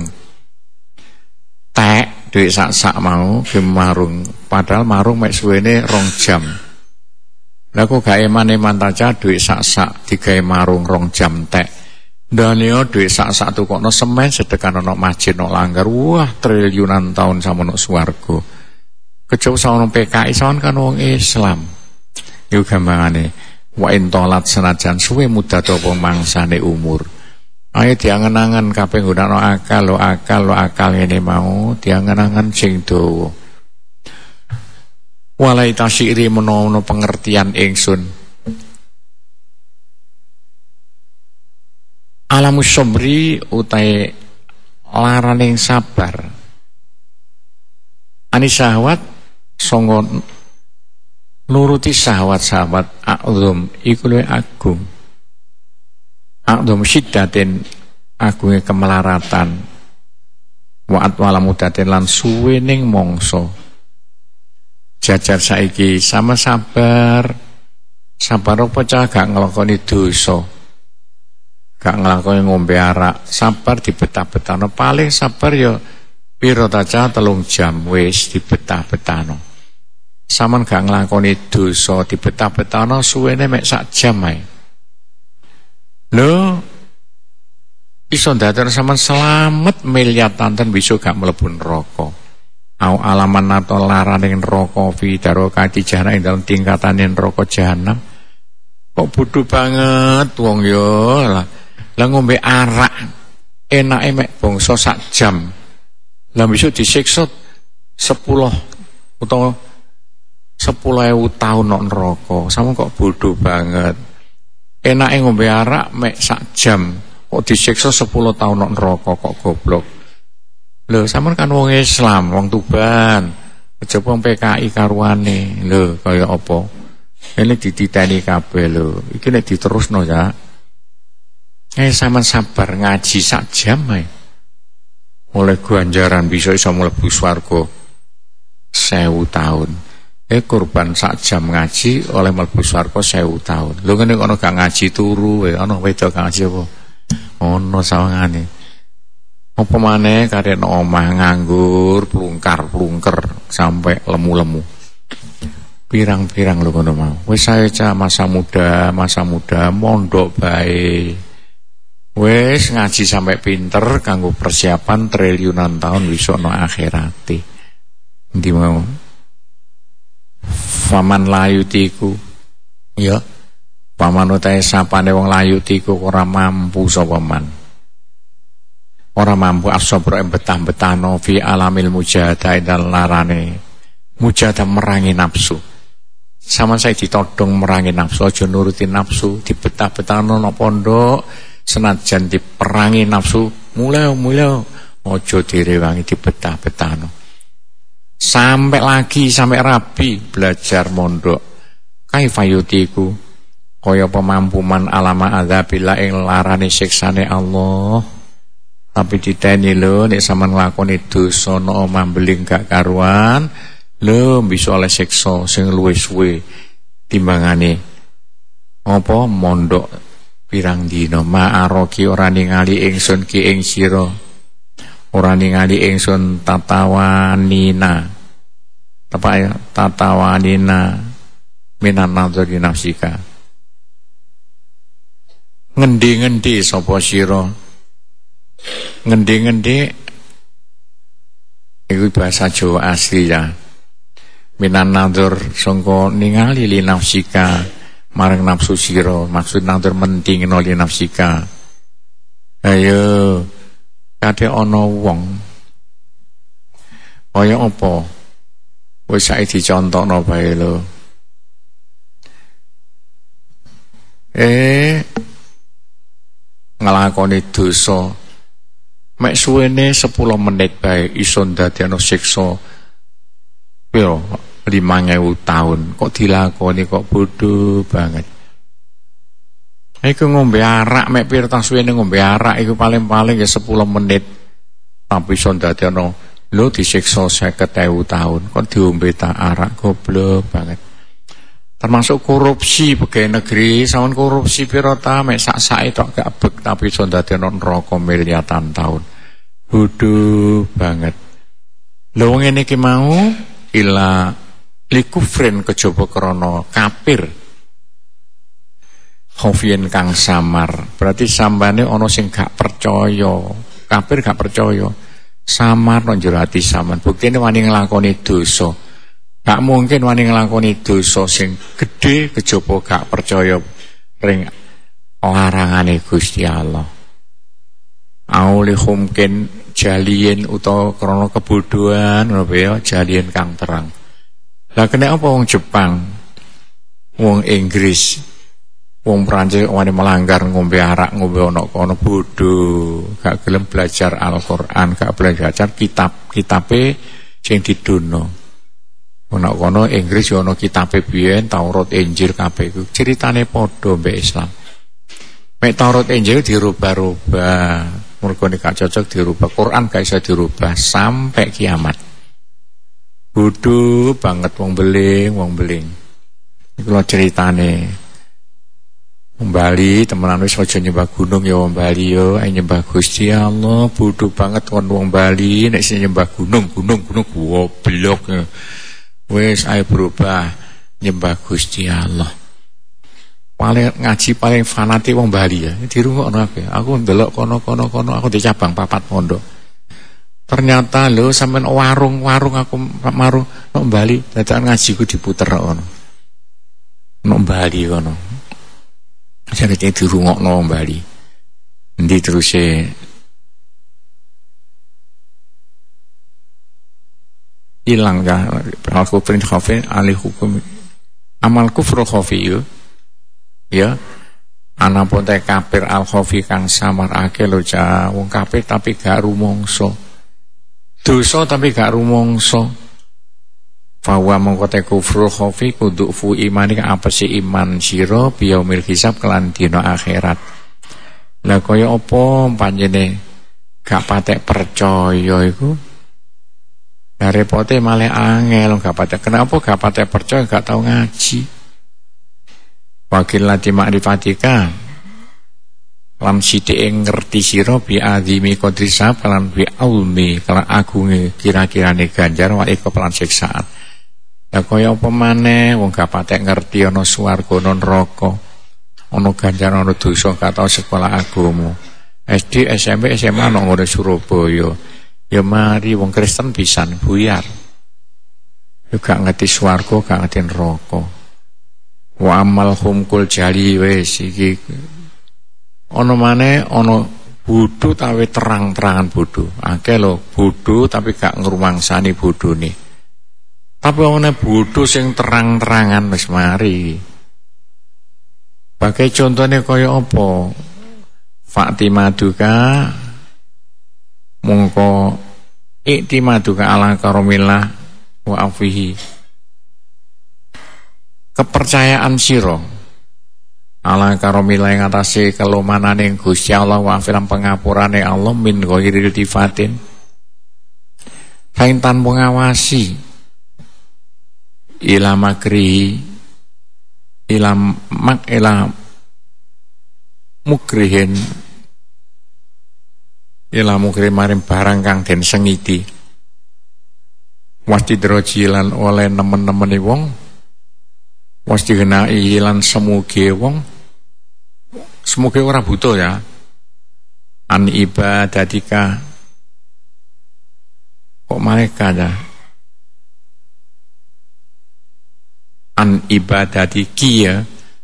Tek duit sak-sak mau ge marung. Padahal marung mek suwene 2 jam. Lah kok gak eman-eman ta Cah duit sak-sak digawe marung 2 jam tek. Dan yo duit sak-sak tukokno semen sedekah ono masjid ono langgar. Wah, triliunan tahun samono swarga. Kejauh sawono PKI sawan kan wong Islam. Yo gampangane wa intolat senajan suwe muda apa mangsane umur. Ayo diangen-angen kabeh nggunakno akal ngene mau diangen-angen sing dawa. Walai tasyiri menawa pengertian ingsun. Alamus sabri utai laraning sabar. Ani syahwat songo nuruti sahabat-sahabat a'zum iku luwih agung. A'zum syiddatin agungé kemelaratan. Wa atwala mudatin lan suwening mangsa. Jajar saiki sama sabar. Sabar apa Cah gak nglakoni dosa. Gak nglakoni ngombe arak, sabar dibetah-betahno. Paling sabar ya pira ta Cah 3 jam wis dibetah-betahno. Saman gak nglakoni dosa dibetah-betahno suwene mek 1 jam ae. Lho iso ndadekno sampean selamat miliatan ten bisa gak mlebu neraka. Au alaman nato laraning neraka fi darokati jahannam ing dalem tingkatane neraka jahanam. Kok bodoh banget wong yo lah ngombe arak enake mek bangsa 1 jam. Lah bisa disiksa 10 utawa 10.000 tahun nang neraka. Sama kok bodoh banget. Enake ngombe arak mek 1 jam, kok disiksa 10 tahun nang neraka kok goblok. Lho, sampean kan wong Islam, wong Tuban. Kejaba wong PKI karuane. Lho, kaya apa? Ini dititeni kabeh lho. Iki nek diterusno ya. Sampean sabar ngaji 1 jam ae. Oleh ganjaran bisa iso mlebu swarga 1000 tahun. Korban 1 jam ngaji oleh mlebu swarga 1000 tahun. Lho ngene kono gak ngaji turu, ana wedok gak ngaji apa? Ono sawangane. Apa maneh karek omah nganggur, plungkar-plungker sampai lemu-lemu. Pirang-pirang lho ngono mau. Wis sae Cah masa muda mondok bae. Wis ngaji sampai pinter kanggo persiapan triliunan tahun wis ana akhirate. Endi mau? Faman layutiku ya paman utahe sapane wong layutiku ora mampu sapa man ora mampu as-sabra betah-betahno fi alamil mujahadah dal larane mujahadah merangi nafsu. Sama saya ditodong merangi nafsu, aja nuruti nafsu, dibetah-betahno nang pondok senajan diperangi nafsu, mulai aja direwangi, dibetah-betahno. Sampai lagi sampai rabi belajar mondok. Kaifayutiku kaya pemampuman alama adzabillah ing larane siksane Allah. Tapi diteni lho nek sampean nglakoni dosa no omah beling gak karuan, lho bisa oleh siksa sing luwih suwe timbangane apa mondok pirang dina. Ma'aroki ora ningali ingsun ki ing sira, ora ningali ingsun tatawanina minan nadhari nafsika. Ngendi-ngendi sapa sira, ngendi-ngendi iku bahasa Jawa asli ya. Minan nadhar sangka ningali li nafsika marang nafsu sira, maksud nadhar mentingno li nafsika. Ayo kate ana wong kaya apa wis saiki dicontokno bae lho. Nglakoni dosa mek suwene 10 menit bae iso ndadekno siksa piro 5.000 tahun. Kok dilakoni kok bodoh banget. Iku ngombe arak mek piro ta suwene ngombe arak iku paling-paling ya 10 menit. Tapi iso ndadekno lho disiksa 50.000 tahun. Kok diombe ta arak, goblok banget. Termasuk korupsi pegawai negeri, sawan korupsi piro ta mek sak-sake tok gak bek tapi iso ndadekno neraka miliatan tahun. Bodoh banget. Lho wong ngene iki mau ila likufren kejaba krana kafir. Khofien kang samar. Berarti sambane ana sing gak percaya. Kafir gak percaya. Samar nang jero ati sampean. Buktine wani nglakoni dosa. Gak mungkin wani nglakoni dosa sing gedhe kejaba gak percaya ring larangane Gusti Allah. Aulihum ken jalien utawa krana kebodohan ngono ya, jalien kang terang. Lah kena apa wong Jepang, wong Inggris, wong Prancis wani melanggar ngombe arak, ngombe ana kono bodoh, gak gelem belajar Al-Qur'an, gak belajar kitabe sing didono. Ana kono Inggris yo ana kitabe biyen Taurat Injil kabeh iku ceritane padha mbek Islam. Mek Taurat Injil dirubah-rubah. Mergo nek gak cocok dirubah, Quran gak bisa dirubah sampai kiamat. Bodoh banget wong beling. Iku lho ceritane. Wong Bali temenan wis aja nyembah gunung ya wong Bali yo, ayo nyembah Gusti Allah. Bodoh banget wong Bali nek sing nyembah gunung goblok. Wis ayo berubah nyembah Gusti Allah. Paling ngaji paling fanatik wong Bali ya. Dirungokno kabeh. Aku ndelok kono aku di cabang 4 pondok. Ternyata lho sampean warung aku maru nang Bali, dadakan ngajiku diputer kono. Nang Bali kono. Jadi dirungokno wong Bali. Endi teruse ilang ya al-kufrin khafi alih hukum amal kufru khafi ya ana pun te kafir al-khafi kang samarake lho ca wong kafir tapi gak rumangsa dosa tapi gak rumangsa fawa mongko te kufru khafi kudu fu imani apa sih iman sira biyaumil hisab kelan dina akhirat. Lah kaya apa panjene gak patek percaya iku nah repote malah angel gak patek. Kenapa gak patek percaya gak tau ngaji. Wakil lati ma'rifatika lam sithik ngerti sira bi azimi qadrisa lan bi aulmi kala agunge kira-kirane ganjar wa iko lan siksaan. Lah kaya apa maneh wong gak patek ngerti ana swarga ana neraka, ana ganjar ana dosa gak tau sekolah agama. SD, SMP, SMA nang ngene Surabaya. Ya mari wong Kristen pisan buyar. Ya gak ngerti swarga, gak ngerti neraka. Wa amal humkul jali wis iki ana maneh ana Bodho tapi terang-terangan bodho. Akeh lho bodho tapi gak ngrumangsani bodhone. Tapi ana bodho sing terang-terangan wis mari. Bagai contohnya kaya apa? Faktimaduka mongko iktimaduka ala karomillah wa afihi. Kepercayaan sira ala karomillah ing atase kelumanane Gusti Allah wa afilan pengapurane Allah min ghairi iltifatin. Saing tanpa ngawasi ila makri ila mukrihin ila mukri maring barang kang den sengiti wasti drojilan oleh nemen-nemeni wong wasti genai lan semuge wong semuge ora buta ya an ibadatika kok mereka ya an ibadati ya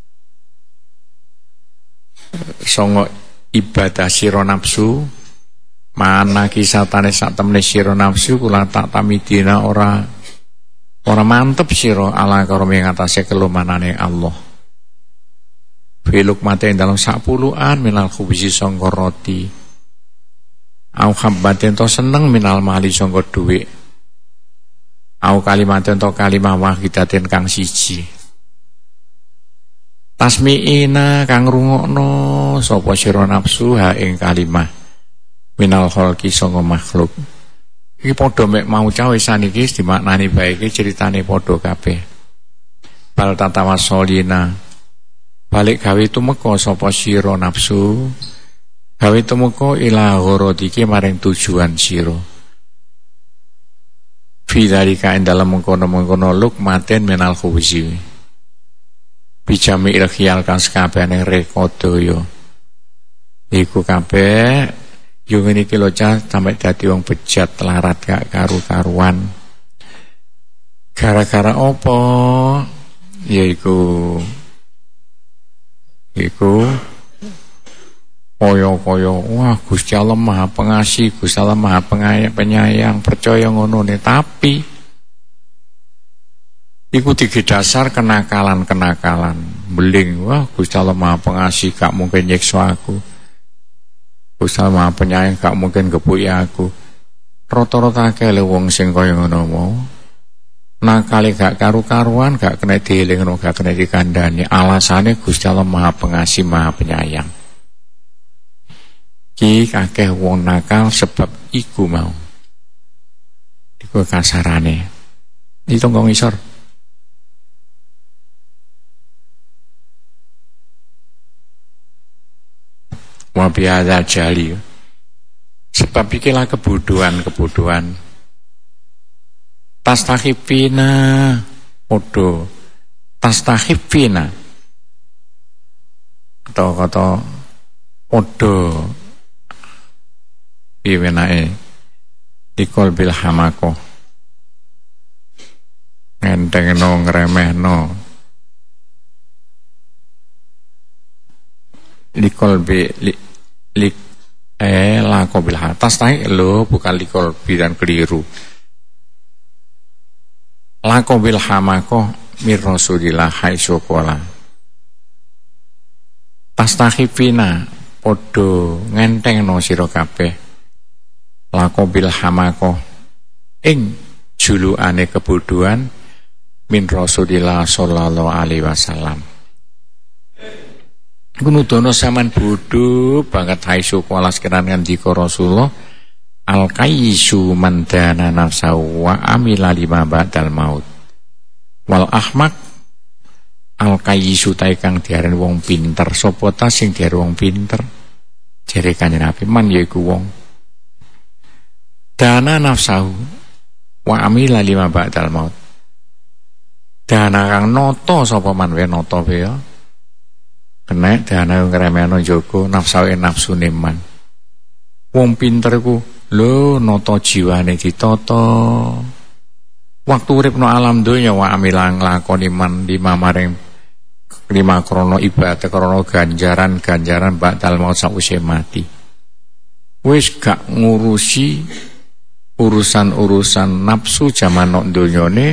songo ibadah sira nafsu mana kisatane sak temene sira nafsu kula tak tamidina ora mantep sira ala karomi ngatasé kelumanane Allah filuk mate dalam 10-an minal khubisi sangka roti au habbaten to seneng minal mali sangka dhuwit au kalimaten to kalimah wahidaten kang siji tasmi'ina kang rungokno sapa sira nafsu ha ing kalimah minal khalqi sanga makhluk iki padha mek mau cawe saniki dimaknani bae iki critane padha kabeh bal tatawasolina balik gawe tumeka sapa sira nafsu gawe tumeka ila gharadiki maring tujuan sira fidzalika ing dalem mengkono-mengkono lukmaten minal khubzi bijami ilkhiyal kang sakabehane rekodaya iku kabeh yo ngene iki lho cah sampe dadi wong bejat larat gak karu-karuan gara-gara apa yaiku koyo-koyo wah Gusti Allah Maha Pengasih, Gusti Allah Maha Penyayang, percaya ngono ne tapi iku digedasar kenakalan-kenakalan beling wah Gusti Allah Maha Pengasih gak mungkin nyiksa aku. Gusti Allah Maha Penyayang gak mungkin gepuki aku. Rata-rata akeh le wong sing kaya ngono mau. Nakale gak karu-karuan, gak kena dielingno, gak kena dikandani. Alasane Gusti Allah Maha Pengasih, Maha Penyayang. Ki akeh wong nakal sebab iku mau. Iku kasarane. Iki tonggo ngisor. Wa biadza jali. Sebab ikilah kebodohan. Tastakhifina podo. Tastakhifina. Kata-kata podo. Piwenake dikol bil hamako ngentengno ngremehno likol bi lako bil atas naik lo bukan likol bi dan keliru lako bil hamako mir rasulillah hai sokola tastakhifina podo ngentengno sira kabeh lako bil hamako ing juluane kebodohan min Rasulillah sallallahu alaihi wasallam. Kunudono sampean bodho banget haisu kualas keran ngandika Rasulullah al kaisu mandana nafsa wa amila lima ba'dal maut. Wal ahmak al kaisu ta kang diarani wong pinter sapa ta sing diarani wong pinter jere Kanjeng Nabi man yaiku wong dana nafsahu wa amila lima ba'dal maut. Dana kang noto sapa man we noto we ya. Kena dana ngremehno njogo nafsawe nafsune man. Wong pinter ku lho noto jiwane ditata. Waktu urip no alam donya wa amila nglakoni man lima maring lima krana ibadah krana ganjaran ba'dal maut sakwise mati. wis gak ngurusi urusan-urusan nafsu jaman nok donyane,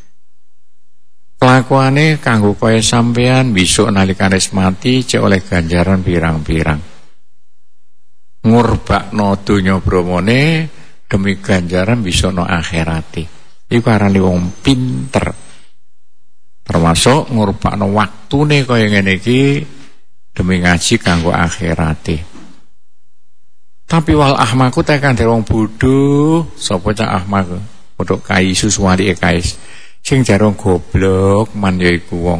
kelakuane kanggo kaya sampean besok nalikane mati cek oleh ganjaran pirang-pirang. Ngurbakno donya bromone demi ganjaran besok no akhirate. Iku arane wong pinter. Termasuk ngurbakno waktune kaya ngene iki demi ngaji kanggo akhirate. Tapi wal ahmaku tekan wong bodho, sapa cah ahmak? Podho kaisu suwarike kais. Sing jarang goblok man yaiku wong.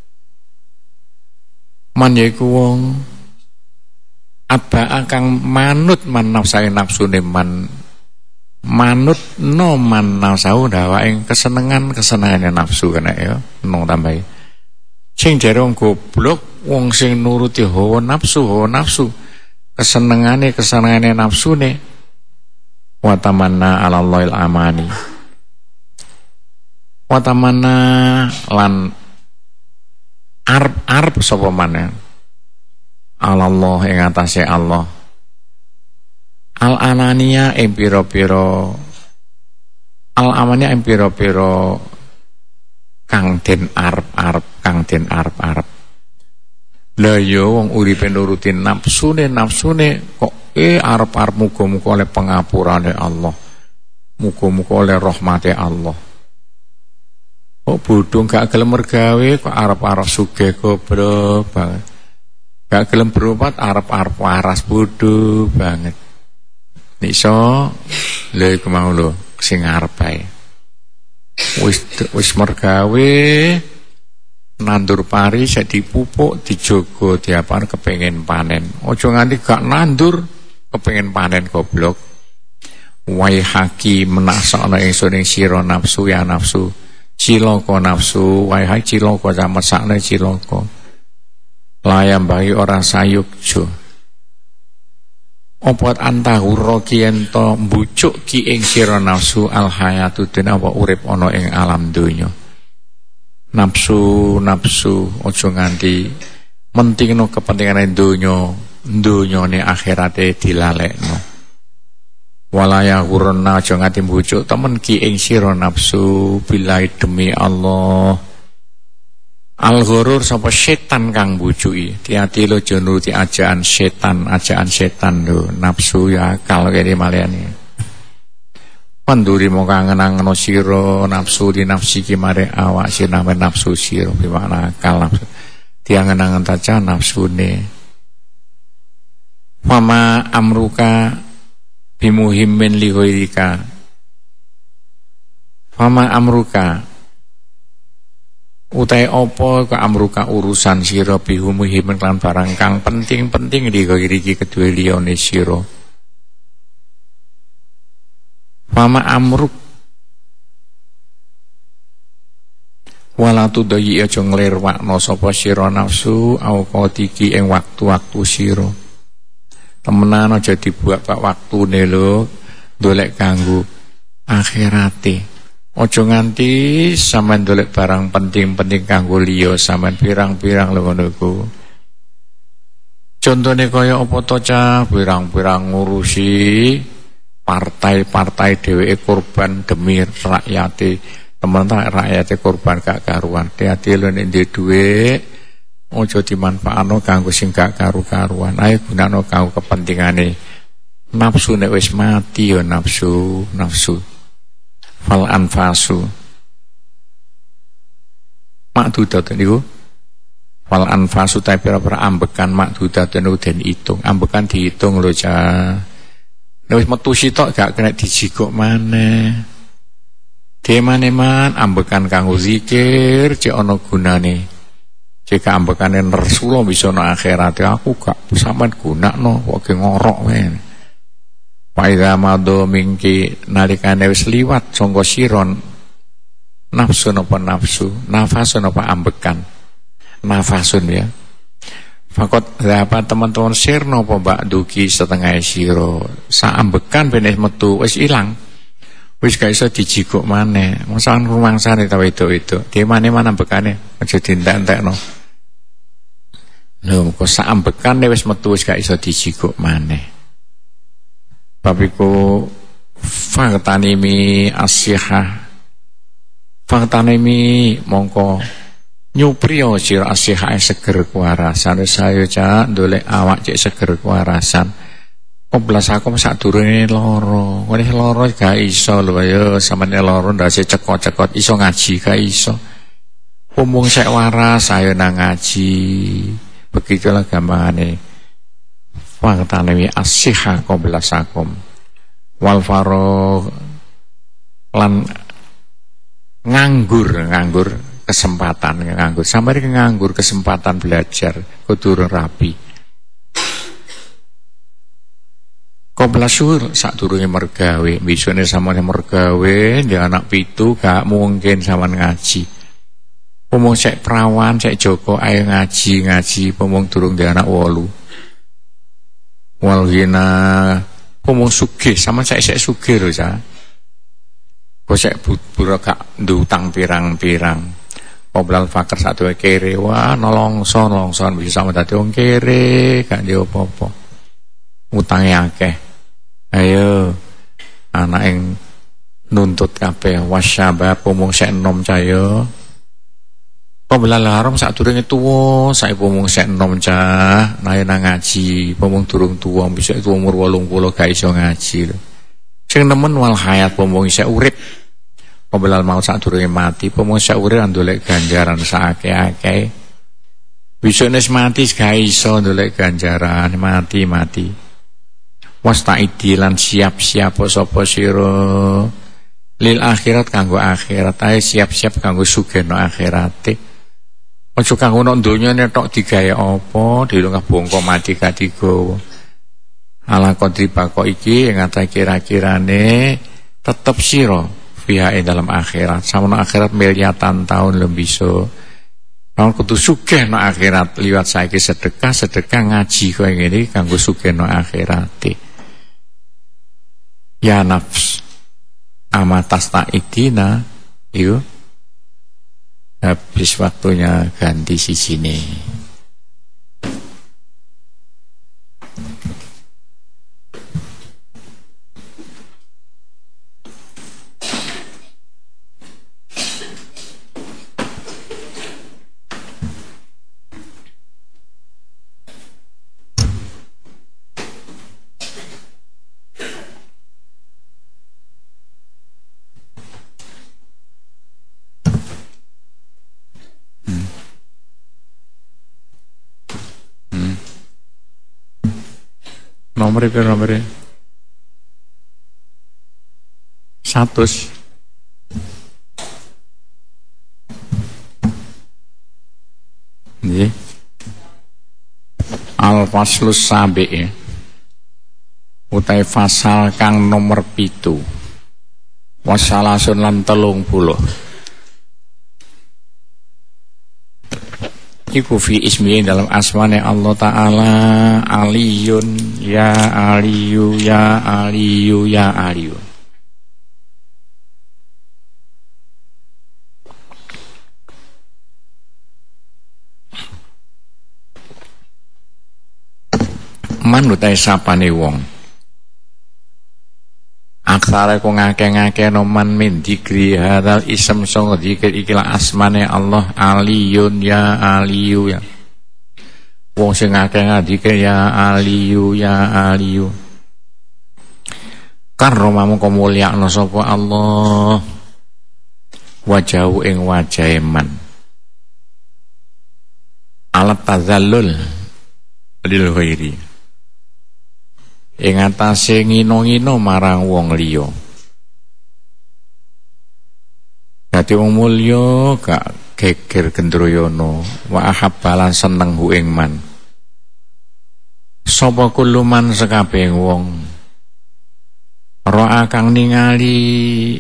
Man yaiku wong aba kang manut man nafsane nafsune manut no man nafsu dawake kesenengane nafsu kena ya nang tambahi. Sing jarang goblok wong sing nuruti hawa nafsu kesenengane nafsune wa tamanna 'alallahil amani. Watamana lan arep sapa maneh Allah ing atase Allah al anania ing pira-pira al amania ing pira-pira kang den arep lha ya wong uripe nuruti nafsune kok arep muga-muga oleh pengapurane Allah, muga-muga oleh rahmate Allah. Kok bodho gak gelem mergawe kok arep-arep sugih goblok banget. Gak gelem berobat arep-arep waras bodho banget. Niso lha iku mau lho sing arep ae. Wis mergawe nandur pari sak dipupuk dijogo diapan kepengin panen. Aja nganti gak nandur kepengin panen goblok. Wai haki menasakna ingsun ing sira nafsu ya nafsu. Ciloko nafsu, wahai ciloko sama sakne ciloko. Layam bagi orang sayukjo. Opot antahuro kiento mbucuk ki ing sira nafsu al hayatu dunya apa urip ana ing alam donya. Nafsu aja nganti mentingno kepentingane donya, donyane akhirate dilalekno. Walaya hurna aja ngati mbujuk temen ki ing sira nafsu billahi demi Allah. Al ghurur sapa setan kang mbujuki. Hati-hati lo aja nuruti ajaan setan lho. Nafsu ya akal kene maliane. Panduri mung kangen-angen sira nafsu di nafsi ki mare awak sira nafsu sira piwana akal nafsu. Diangen-angen taca nafsune. Mama amruka bimuhimmin li ghairika. Fama amruka utai apa ka amruka urusan sira bimuhimmin lan barang kang penting-penting li ghairiki kedue liyane sira. Fama amruk wala tudayi aja nglirwakno sapa sira nafsu auqatiki ing waktu-waktu sira. Temenan aja dibuat pak waktune lho ndolek kanggo akhirate. Aja nganti sampean ndolek barang penting-penting kanggo liya sampean pirang-pirang lho ngono iku. Contone kaya apa to cah pirang-pirang ngurusi partai dheweke korban demi rakyate. Temen-temen rakyate korban gak karuan. Hati-hati lho nek ndek dhuwit ojo dimanfaatno kanggo sing gak karu-karuan. Ayo gunakno kanggo kepentingane nafsu nek wis mati ya nafsu. Fal anfasu. Makdudat niku. Fal anfasu ta pira-pira ambekan makdudat niku den itung. Ambekan diitung lho Cah. Nek wis metu sitok gak kena dijikok maneh. Demane-man ambekan kanggo zikir cek ana gunane. Jika ambekane Rasulullah bisa no akhirat aku gak sampean gunakno kok ngorok wae. Paida mado mingki nalikane wis liwat sangka siron nafsu napa nafsu, nafasun napa ambekan. Nafasun ya. Fakot dapat teman-teman sirno apa mbak duki setengah siro. Saambekan benes metu wis ilang. Wis gak iso dijikuk maneh. Masakan rumangsane ta itu. Di mana-mana ambekane aja dientek-entekno. Lho kok saambekane wis metu wis gak iso dijikuk maneh. babiku faktanimi asyihah faktanimi mongko nyupriyo sira asyihah seger kewarasan saya cak ndolek awak cek seger kewarasan Komplas aku sadurunge loro. Wene loro gak iso lho ya sampeyan loro ndase cekot-cekot iso ngaji gak iso. Umung sek waras ayo nang ngaji. Begitulah gampangane. Waqtane as-sihha komplas akum. Wal faragh lan nganggur kesempatan nganggur. Sampai nganggur kesempatan belajar kudu rapi. Komplas syuhur sadurunge mergawe, bisane samane mergawe, dia anak pitu gak mungkin sampean ngaji. Pomong sek prawan, sek Joko ayo ngaji, pomong durung dia anak 8. Wal ghina pomong sugih, sampean sek sugih lho ya. Kok sek buru gak ndutang pirang-pirang. Qoblal fakir satu kere wah nolongson bisa sampe dadi wong kere, gak ndek apa-apa. Utange akeh. Ayo anak yang nuntut kabeh wasyaba pomong sek enom cahya. Pembela larang sadurunge tuwa, saiki pomong sek enom cah, nae nang ngaji, pomong durung tuwa, bisa itu umur 80 gak iso ngaji lho. Sing nemen wal hayat pomong isih urip. Pembela mau sadurunge mati, pomong sek urip ndolek ganjaran sakake-akeh. Bisa nek mati gak iso ndolek ganjaran, mati. Wasta'idi lan siap-siap sapa sira lil akhirat kanggo akhirat ae siap-siap kanggo sugeno akhirate. Aja kanggo nek donya tok digawe apa dilungah bongko mati gak digawa. Ala qadri bako iki ngata kira-kirane tetep sira fiha dalam akhirat. Samono akhirat miliatan tahun lebih so. Kalau kudu sugih no akhirat liwat saiki sedekah ngaji kowe ngene kanggo sugih no akhirate. Ya nafs amatas ta'idina yuk habis waktunya ganti sisine. Nomornya 100. Nggih. Al-faslus sabi' utai fasal kang nomor 7. Wasalasun lan 30. Iku fi ismi dalam asmane Allah Ta'ala Aliyun ya Aliyu ya Aliyu ya Aliyu. Man utai sapane wong aksara ku ngake-ngake noman min dikri hadal isem song dikir ikilah asmane Allah Aliyun ya Aliyu ya. Wong sing ngake dikir ya Aliyu ya Aliyu. Karromamu kemuliaan sapa Allah wajahu ing wajahe man. Alat tazallul lil ghairi. Ing atase ngino-ngino marang wong liya. Dadi wong mulya gak geger gendroyono wa ahabbalan seneng hu ing man. Sapa kuluman sekabehing wong ro'a kang ningali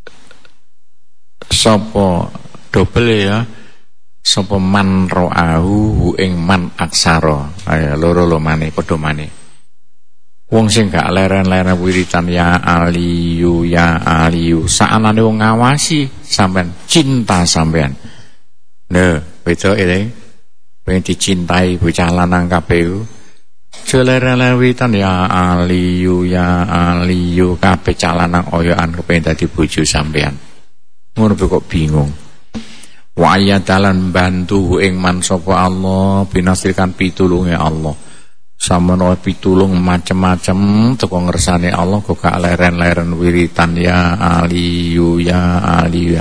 sapa dobel ya sapa man ro'ahu hu ing man aksara. Ayo loro mane padha mane. Wong sing gak leren-leren wiritan ya Aliyu ya Aliyu saanane wong ngawasi sampean cinta sampean. Nah, beda ini pengen dicintai bocah lanang kabeh Jeleren witan ya aliyu kabeh calanan oyaan kepengin dadi bojo sampean. Ngono kok bingung. Wa ayatalan bantu ing man sapa Allah binasrikan pitulunge Allah. Samono pitulung macem-macem teko ngersane Allah kok gak leren-leren wiritan ya aliyu ya ali.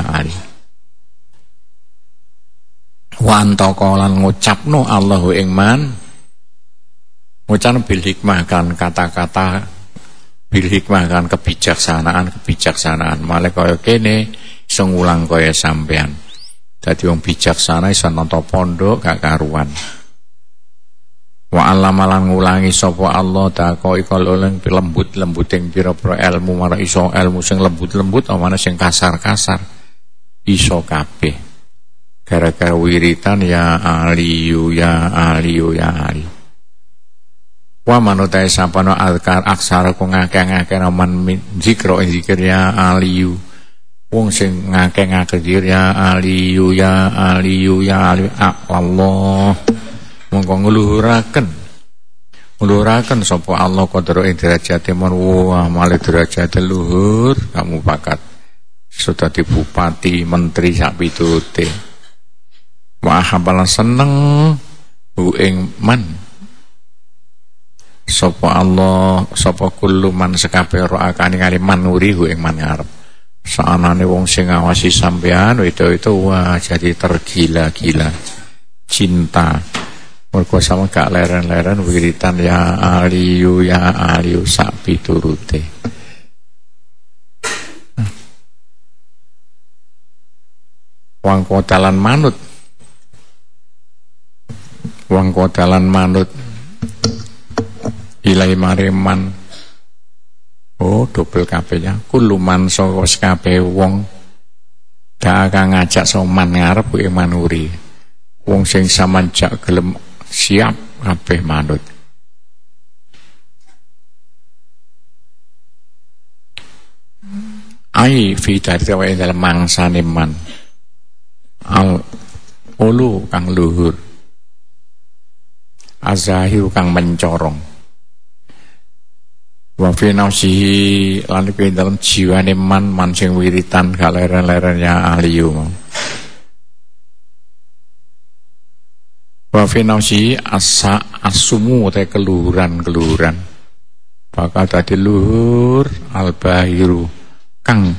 Wa antakolan ngucapno Allahu ing man ngucapno bil hikmah kan kata-kata bil hikmah kan kebijaksanaan malah kaya kene iso ngulang kaya sampean. Dadi wong bijaksana iso nata pondok gak karuan. Wa allamalan ngulangi sapa Allah tako ikal oleng lembut-lembuting pira-pira ilmu marang iso ilmu sing lembut-lembut amane sing kasar-kasar iso kabeh gara-gara wiritan ya aliyu ya aliyu ya ali. Wa manutai sapana azkar aksara ku ngakeh-ngakeh man zikra zikir ya aliyu. Wong sing ngakeh-ngakeh zikir ya aliyu ya aliyu ya ali Allah. Monggo ngluhuraken sapa Allah qadra ing derajate mon wah male derajate luhur kamu pakat sudah di bupati menteri sak pitute. Wa habala seneng ing man sapa Allah sapa kullu man sekabeh roakane kali manuri ing man ngarep saanane wong sing ngawasi sampean itu wah jadi tergila-gila cinta mergo sama gak leren-leren wiritan ya aliyu sak piturute. Wong kodalan manut ilai mareman dobel kabehnya kuluman saka kabeh wong gak akan ngajak soman ngarep kuwi manuri wong sing samanjak gelem siap kabeh manut. Ai fi dari dalam mangsane man al ulu kang luhur azahiru kang mencorong wa fi nafsihi lan ing dalem jiwane man sing wiritan gak leren-leren ya aliyu wa fi nafsihi asumu te keluhuran bakal dadi luhur albahiru kang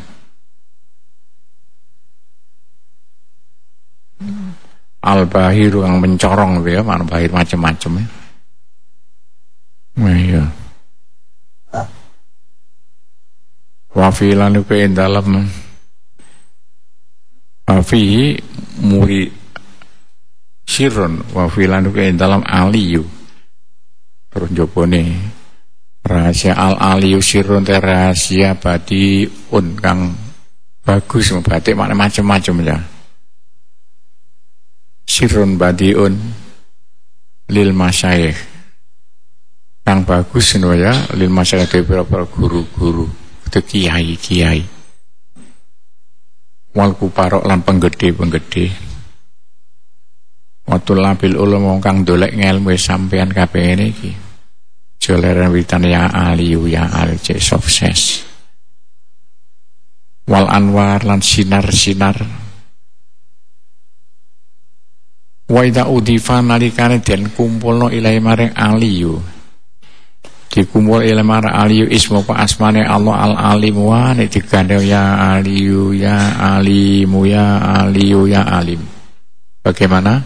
albahiru kang mencorong ya mana bahir macam-macam ya. Nah iya. Wa fi lan ku ing dalem fi muri sirron wa fi lan ku ing dalem aliyu terus jopone rahasia aliyu sirron te rahasia badi kang bagus batik makna macam-macam ya. Sirrun badiun lil masyayikh kang bagus ngono ya lil masyayikh beberapa guru-guru itu kiai wal kuparok lan penggede waktu labil ulama kang dolek ngelmu sampean kabeh ngene iki joleren witan ya aliyu ya ali sukses wal anwar lan sinar wa idza udifa nalikane den kumpulno ilahi maring aliyu dikumpul ilahi maring aliyu ismu pa asmane Allah al alim wa nek digandeng ya aliyu ya alimu ya aliyu ya alim bagaimana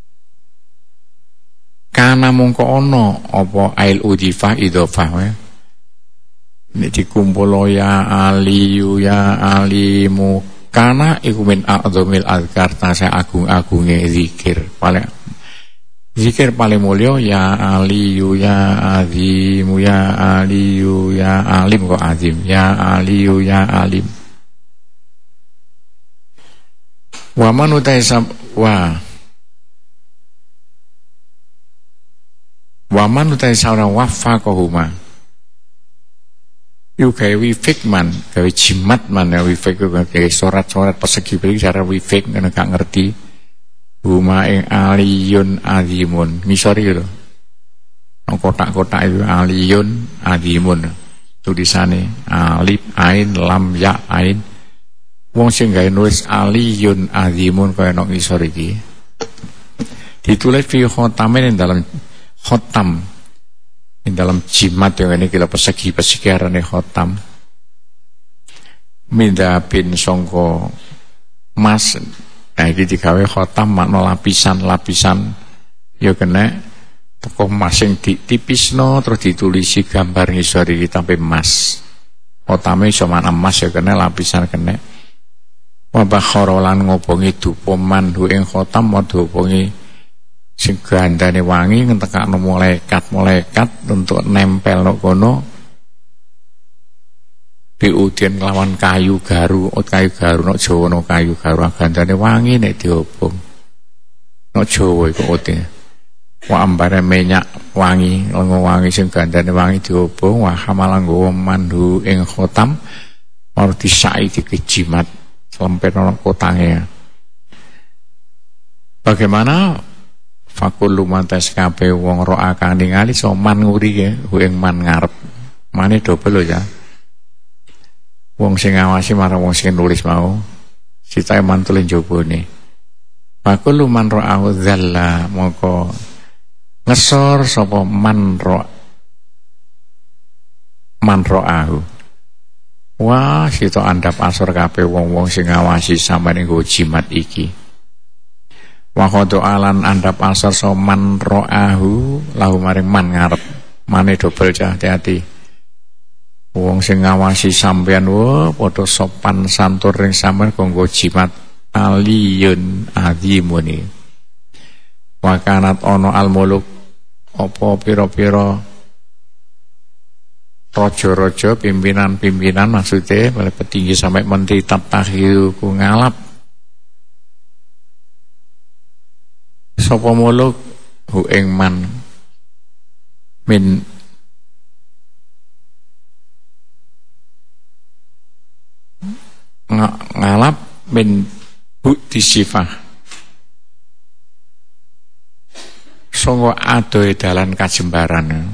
kana mongko ono apa ail udifa idhofah nek dikumpul ya aliyu ya alimu kana iku min a'dzamil azkar tasa agung-agunge zikir paling mulya ya aliyu ya azimu ya aliyu ya alim kok azim ya aliyu ya alim wa man utaisab wa man utaisawra wafaqahuma yuk gawe wifik man, gawe jimat man ya wifik gawe sorat-sorat persegi beli cara wifik karena gak ngerti huma ing aliyun azimun ngisori lho kotak-kotak itu aliyun azimun. Tulisane alif ain lam ya ain. Wong sing gawe nulis aliyun azimun kaya nang ngisor iki. Ditulis fi khotamin dalam khotam. Dalam jimat yang ini kita persegi-persegi arane khotam. Minda bin songko mas. Nah iki digawe khotam makna lapisan-lapisan ya kena teko mas sing ditipisno terus ditulisi gambar ngisor iki sampai emas. Khotame iso makna emas ya kena lapisan kena. Wa bakhara lan ngobongi dupa manhu ing khotam modho obongi sing gandane wangi ngentekakno malaikat untuk nempel nok kono diudien lawan kayu garu nok Jawa nok kayu garu gandane wangi nek diobong nok Jawa iku ote wa ambare minyak wangi wangi sing gandane wangi diobong wa hamalang nggawa mandu ing khotam ora disai dikejimat lempet nang kotange. Bagaimana fakul lumantes kabeh wong ro'a kang ningali soman nguri ya ing man ngarep mane dobel lho ya. Wong sing ngawasi marang wong sing nulis mau sitae mantule njobone. Fakul luman ro'ahu dzalla moko ngesor sapa man ro'ahu. Wah, sito andap asor kabeh wong-wong sing ngawasi sampeyan nggo jimat iki. Wa qadu alan andap asor soman ro'ahu lahu maring man ngarep. Mane dobel hati-hati. Wong sing ngawasi sampeyan padha sopan santur ring sampeyan kanggo jimat aliyun azimuni. Wa kanat ana al-muluk apa pira-pira raja-raja pimpinan-pimpinan maksudnya oleh petinggi sampai menteri tatakhiru ku ngalap sapa muluk hu ing man min ngalap min bukti sifah sanga adohe dalan kajembaran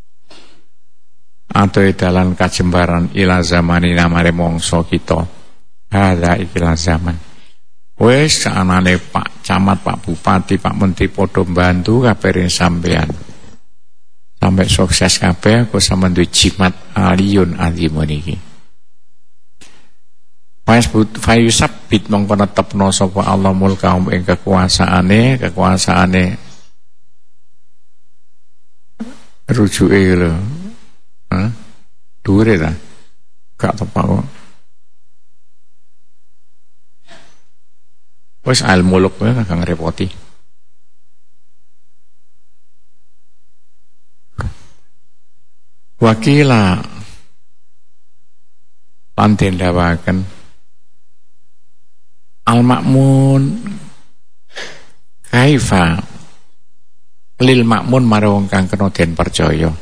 adohe dalan kajembaran ila zamani namare mongso kita hadza ikilah zaman wis anane Pak Camat, Pak Bupati, Pak Menteri padha mbantu kabeh sampean sampai sukses kabeh aku sampean duwe jimat aliyun azimun iki fayusab bit mongko netepno sapa Allah mulkaum ing kekuasaane rujuke lho dhuwure ta gak tepak kok wis al muluk wae gak ngrepoti wakila lan dendawaken al makmun kaifa lil makmun marang kang kena den percaya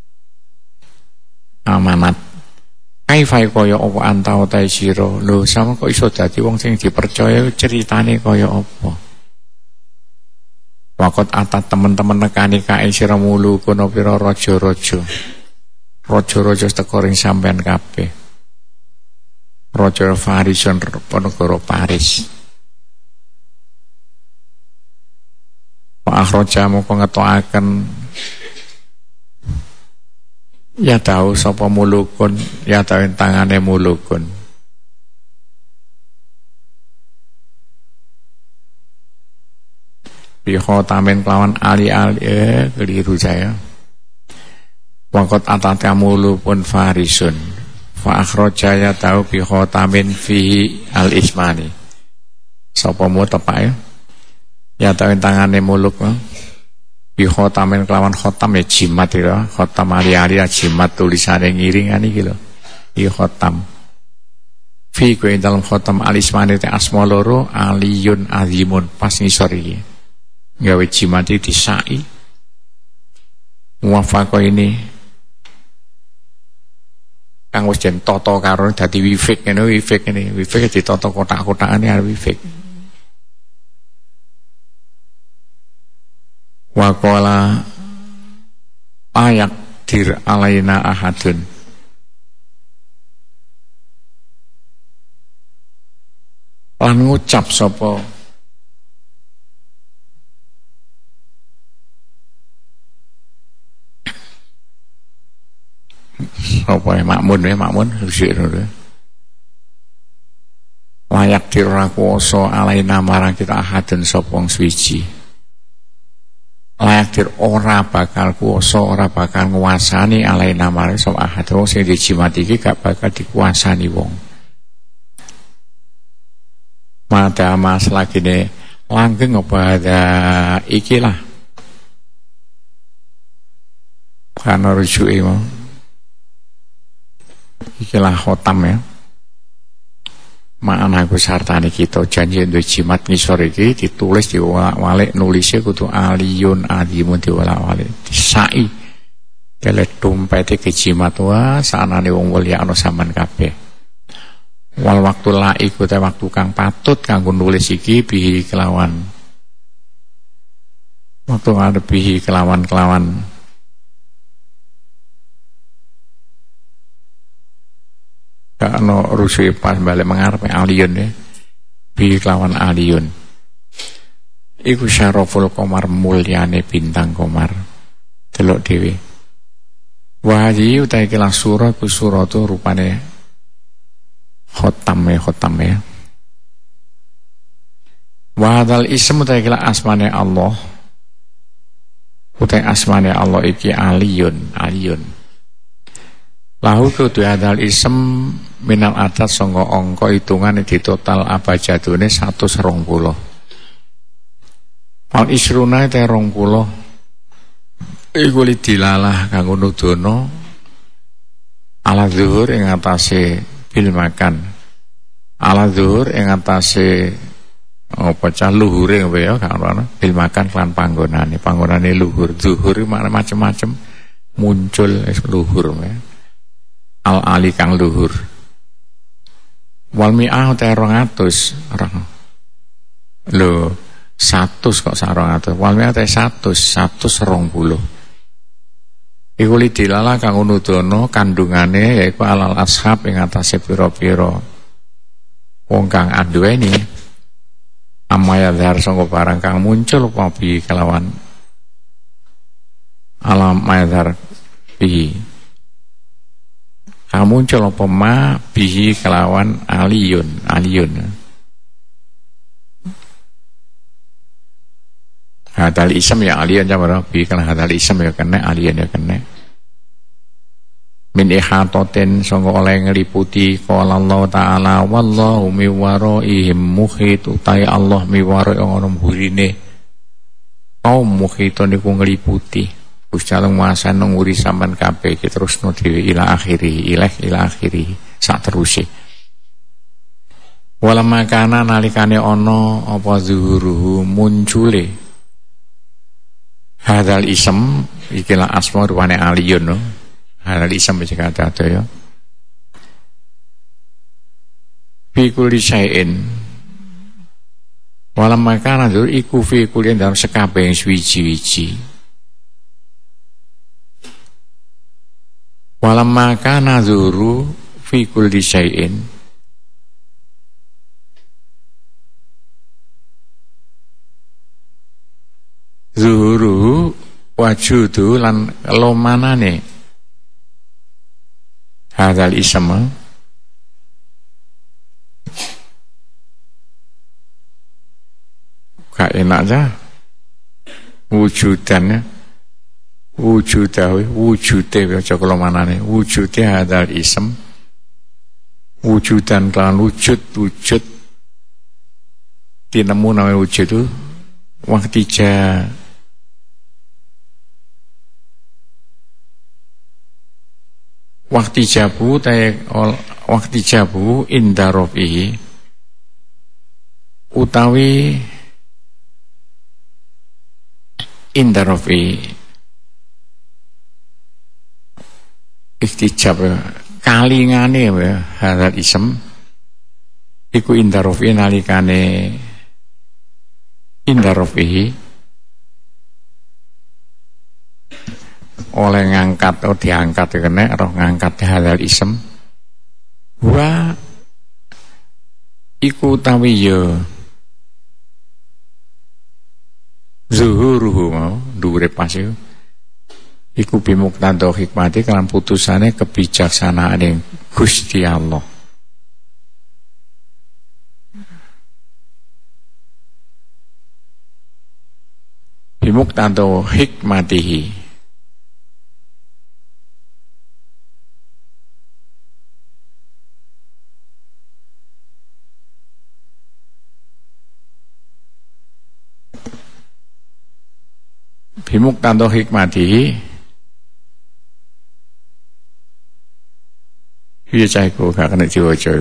amanat kaifai kaya apa antau ta sira lho sama kok iso dadi wong sing dipercaya ceritane kaya apa wakot atat teman-teman nekani kae sira mulu kono pira raja-raja teko ring sampean kabeh raja Farison negara Paris Pak akhraja moko ngetokaken ya tahu sapa mulukun ya tahu tangane mulukun bi khotamin kelawan ali-ali keliru saya waqat atata mulukun farisun fa akhraja ya tahu bi khotamin fihi al-ismani sapa mu tepak ya tahu tangane muluk bi khotamin kelawan khotam ya jimat ya khotam ali-ali jimat tulisane ngiringan iki lho iki khotam fi ku dalam khotam alismane te asma loro aliyun azimun pas ngisor iki gawe jimat iki disai muwafaqah ini kang wis den tata karo dadi wifik ngene wifik ditata kotak-kotakane arep wifik Wakola layak dir alaina ahadun lan ngucap sapa makmun layak dir kuwasa alaina marang kita ahadun sapa wong suwiji layak dir ora bakal kuwasa ora bakal nguasani alaina marang sapa ahad wong sing dijimat iki gak bakal dikuasani wong madama selagine langgeng apa ada ikilah karena rujuke mau ikilah khotam ya makna aku sartane kita janji untuk jimat ngisor iki ditulis diwalik nulisnya kudu aliyun adimun diwalik disai kelet dompete ke jimat wah sanane wong mulia ana sampean kabeh wal waktu laiku te waktu kang patut kanggo nulis iki bihi kelawan waktu ada bihi kelawan kano rusui pas balik mengarep aliyun ya bihi kelawan aliyun iku syaraful qamar mulyane bintang qamar delok dhewe wahyi utahe kelah surah ku surah tu rupane khotam ya wadal ism utai kila asmane Allah utai asmane Allah iki aliyun lahu kudu hadal ism minal adat sangka angka hitungan di total abajadune 120 al isruna te 20 iku dilalah kanggo nudono ala zuhur ing atase bil makan ala zuhur ing atase apa cah luhure ya kan bil makan lan panggonane luhur zuhur macam-macam muncul luhur ya al ali kang luhur wal mi'ah ta 200 orang lho 100 kok 200 wal mi'ah ta 120 iku lidilala kang nudono kandungane yaiku alal ashab ing atase pira-pira wong kang anduweni amaya dhar sangka barang kang muncul apa bi kelawan alam mayadhar bi kang muncul apa ma bihi kelawan aliyun hadal isam ya aliyun jamara bi kana hadal isam ya kena aliyun ya kena min ihatoten sangga oleh ngliputi qala Allah taala wallahu mi waraihim muhit utai Allah mi waro ana mburine kaum muhitun iku ngliputi Gusti Allah Maha nguri sampean kabeh iki terusno dhewe ila akhiri sak teruse wala makana nalikane ana apa zuhuruhu muncule hadal ism ikilah asma rupane aliyun no hadal ism wis kata ya fi kulli syai'in wala makana zur iku fi kulli dalam sekabeh suwiji-wiji wala makana zuru fi kulli syai'in zuhuru wajudu lan lomanane hadal isma gak enak aja wujudannya wujude aja lomanane wujude hadal ism wujudan kan wujud tinemu namanya wujud itu wakti jabu inda rafihi utawi inda rafihi iktijab kalingane ya hadal ism iku inda rafihi nalikane inda rafihi oleh ngangkat atau diangkat kena roh ngangkat halal isem wa iku tawi ya zuhuruhu mau dhuwure pas iku bimuqtadha hikmati kelan putusane kebijaksanaane Gusti Allah. Bimuqtadha hikmatihi bimuqtadha hikmatihi iya cahku gak kena diwaca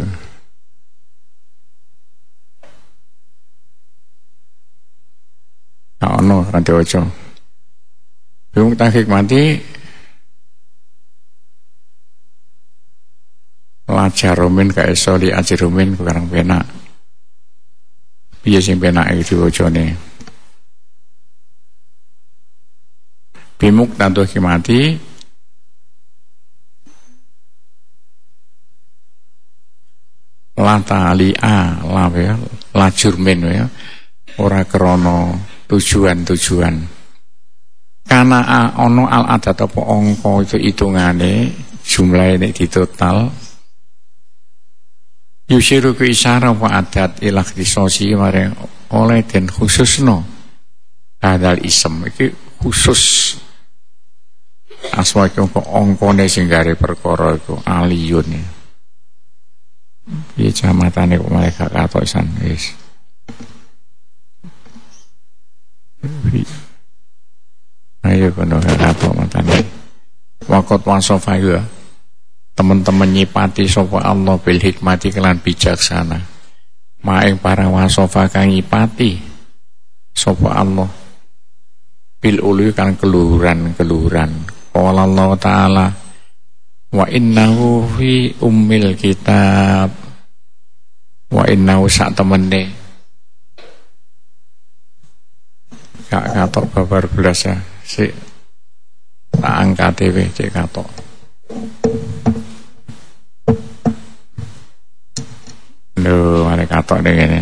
gak ono kan diwaca bimuqtadha hikmati lajarumin kaeso li ajirumin kurang penak iya sing penak iki diwacane bimuqtadha hikmati la ta'li'a la jurmin ya ora krana tujuan kana ana al adat apa angka itu hitungane jumlahe nek ditotal yusiru ke isyarah wa adat ilah disosi mareng oleh den khususno hadal isem iki khusus asma iku angkane sing gare perkara iku aliyun ya. Piye jamatane kok malah gak katok san wis. Ayo kono gak katok matane. Wakot wasofa ya. Teman-teman nyipati sapa Allah bil hikmati kelan bijaksana. Maing para wasofa kang nyipati sapa Allah bil ulu kang keluhuran. Qala Allah taala wa innahu fi ummil kitab wa innahu sak temene gak katok babar belas ya sik tak angkat dhewe cek katok lho mare katok ngene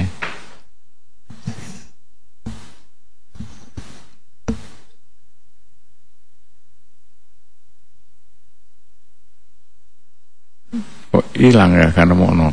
kok hilang ya kan nemokno.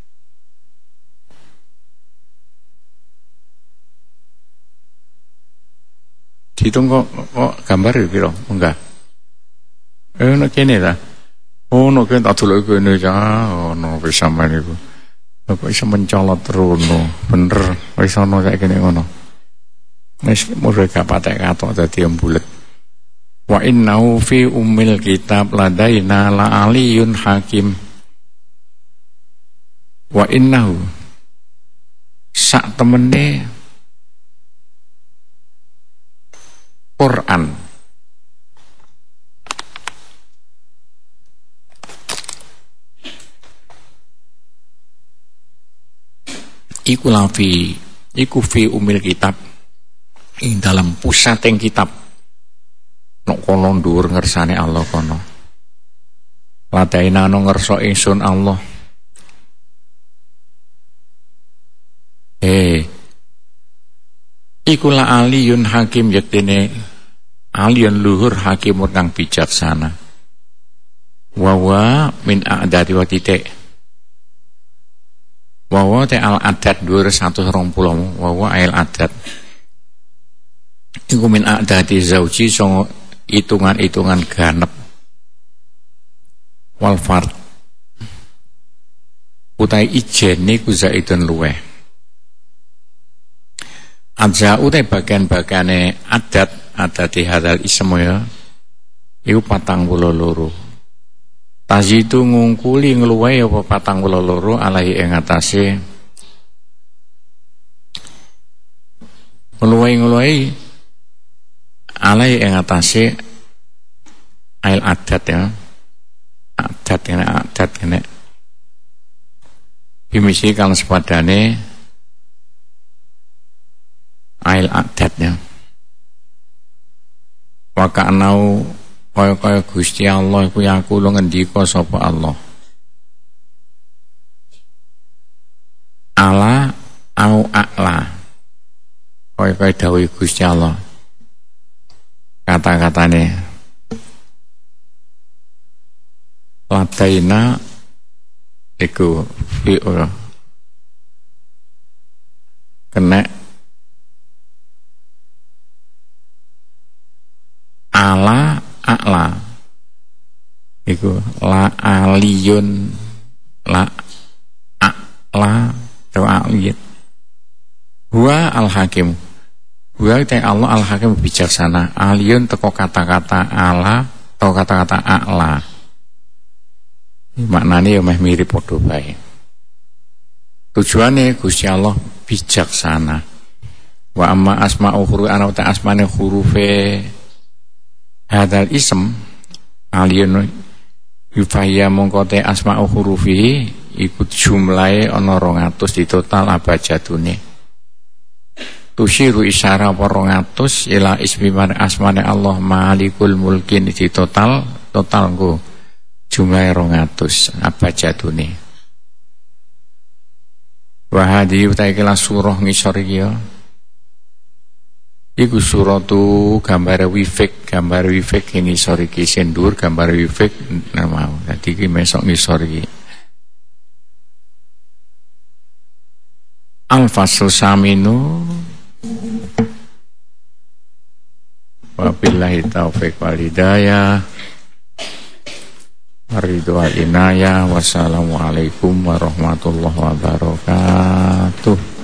Ditung kok gambar ya piro? Enggak. Ono kene ta. Ono kene tak delok kene ya, ono wis sampean iku. Kok iso mencolot rono. Bener wis ono sak kene ngono. Wis murah gak patek katok dadi embulet. Wa innahu fi ummil kitab ladaina la aliyun hakim. Wa innahu sak temene Quran iku fi umil kitab ing dalam pusating kitab nok kono dhuwur ngersane Allah kono ladaina no ngerso ingsun Allah iku la aliyun hakim yektene aliyun luhur hakim kang bijaksana wa min a'dadi wa titik wa te al adat 220 wa al adat iku min a'dadi zauji songo hitungan ganep wal fard utai ijene ku zaidun luweh adza utai bagian-bagiane adat di hadal isem ya iku 42 tazidu ngungkuli ngluweh apa 42 alai ing atase ngluweh alai ing atase ail adat ya adat kene bimisi kang sepadane ail adatnya wa ka'nau kaya Gusti Allah iku yaqulu ngendika sapa Allah. Ala au a'la. Kaya dawuh Gusti Allah. Kata-katane ladaina iku kena ala a'la iku la aliyun la a'la aliyun huwa al-hakim huwa te Allah al-hakim bijaksana aliyun teko kata-kata ala atau kata-kata a'la maknanya ya meh mirip padha bae tujuane Gusti Allah bijaksana wa amma asma'u huruf ana ta asmane hurufe hadal ism aliyun yufaya mongko te asma'u hurufi iku jumlahe ana 200 di total abjadune tusyiru isyara apa 200 ila ismi man asmane Allah malikul mulkin di total nggo jumlahe 200 abjadune wa hadhi utaikila surah ngisor iki ya iku suratu gambar wifik ini sore iki sendur gambar wifik mau dadi iki mesok ngisor iki al-fasl saminu wabillahi taufiq wal hidayah ridho wal inayah wassalamualaikum warahmatullahi wabarakatuh.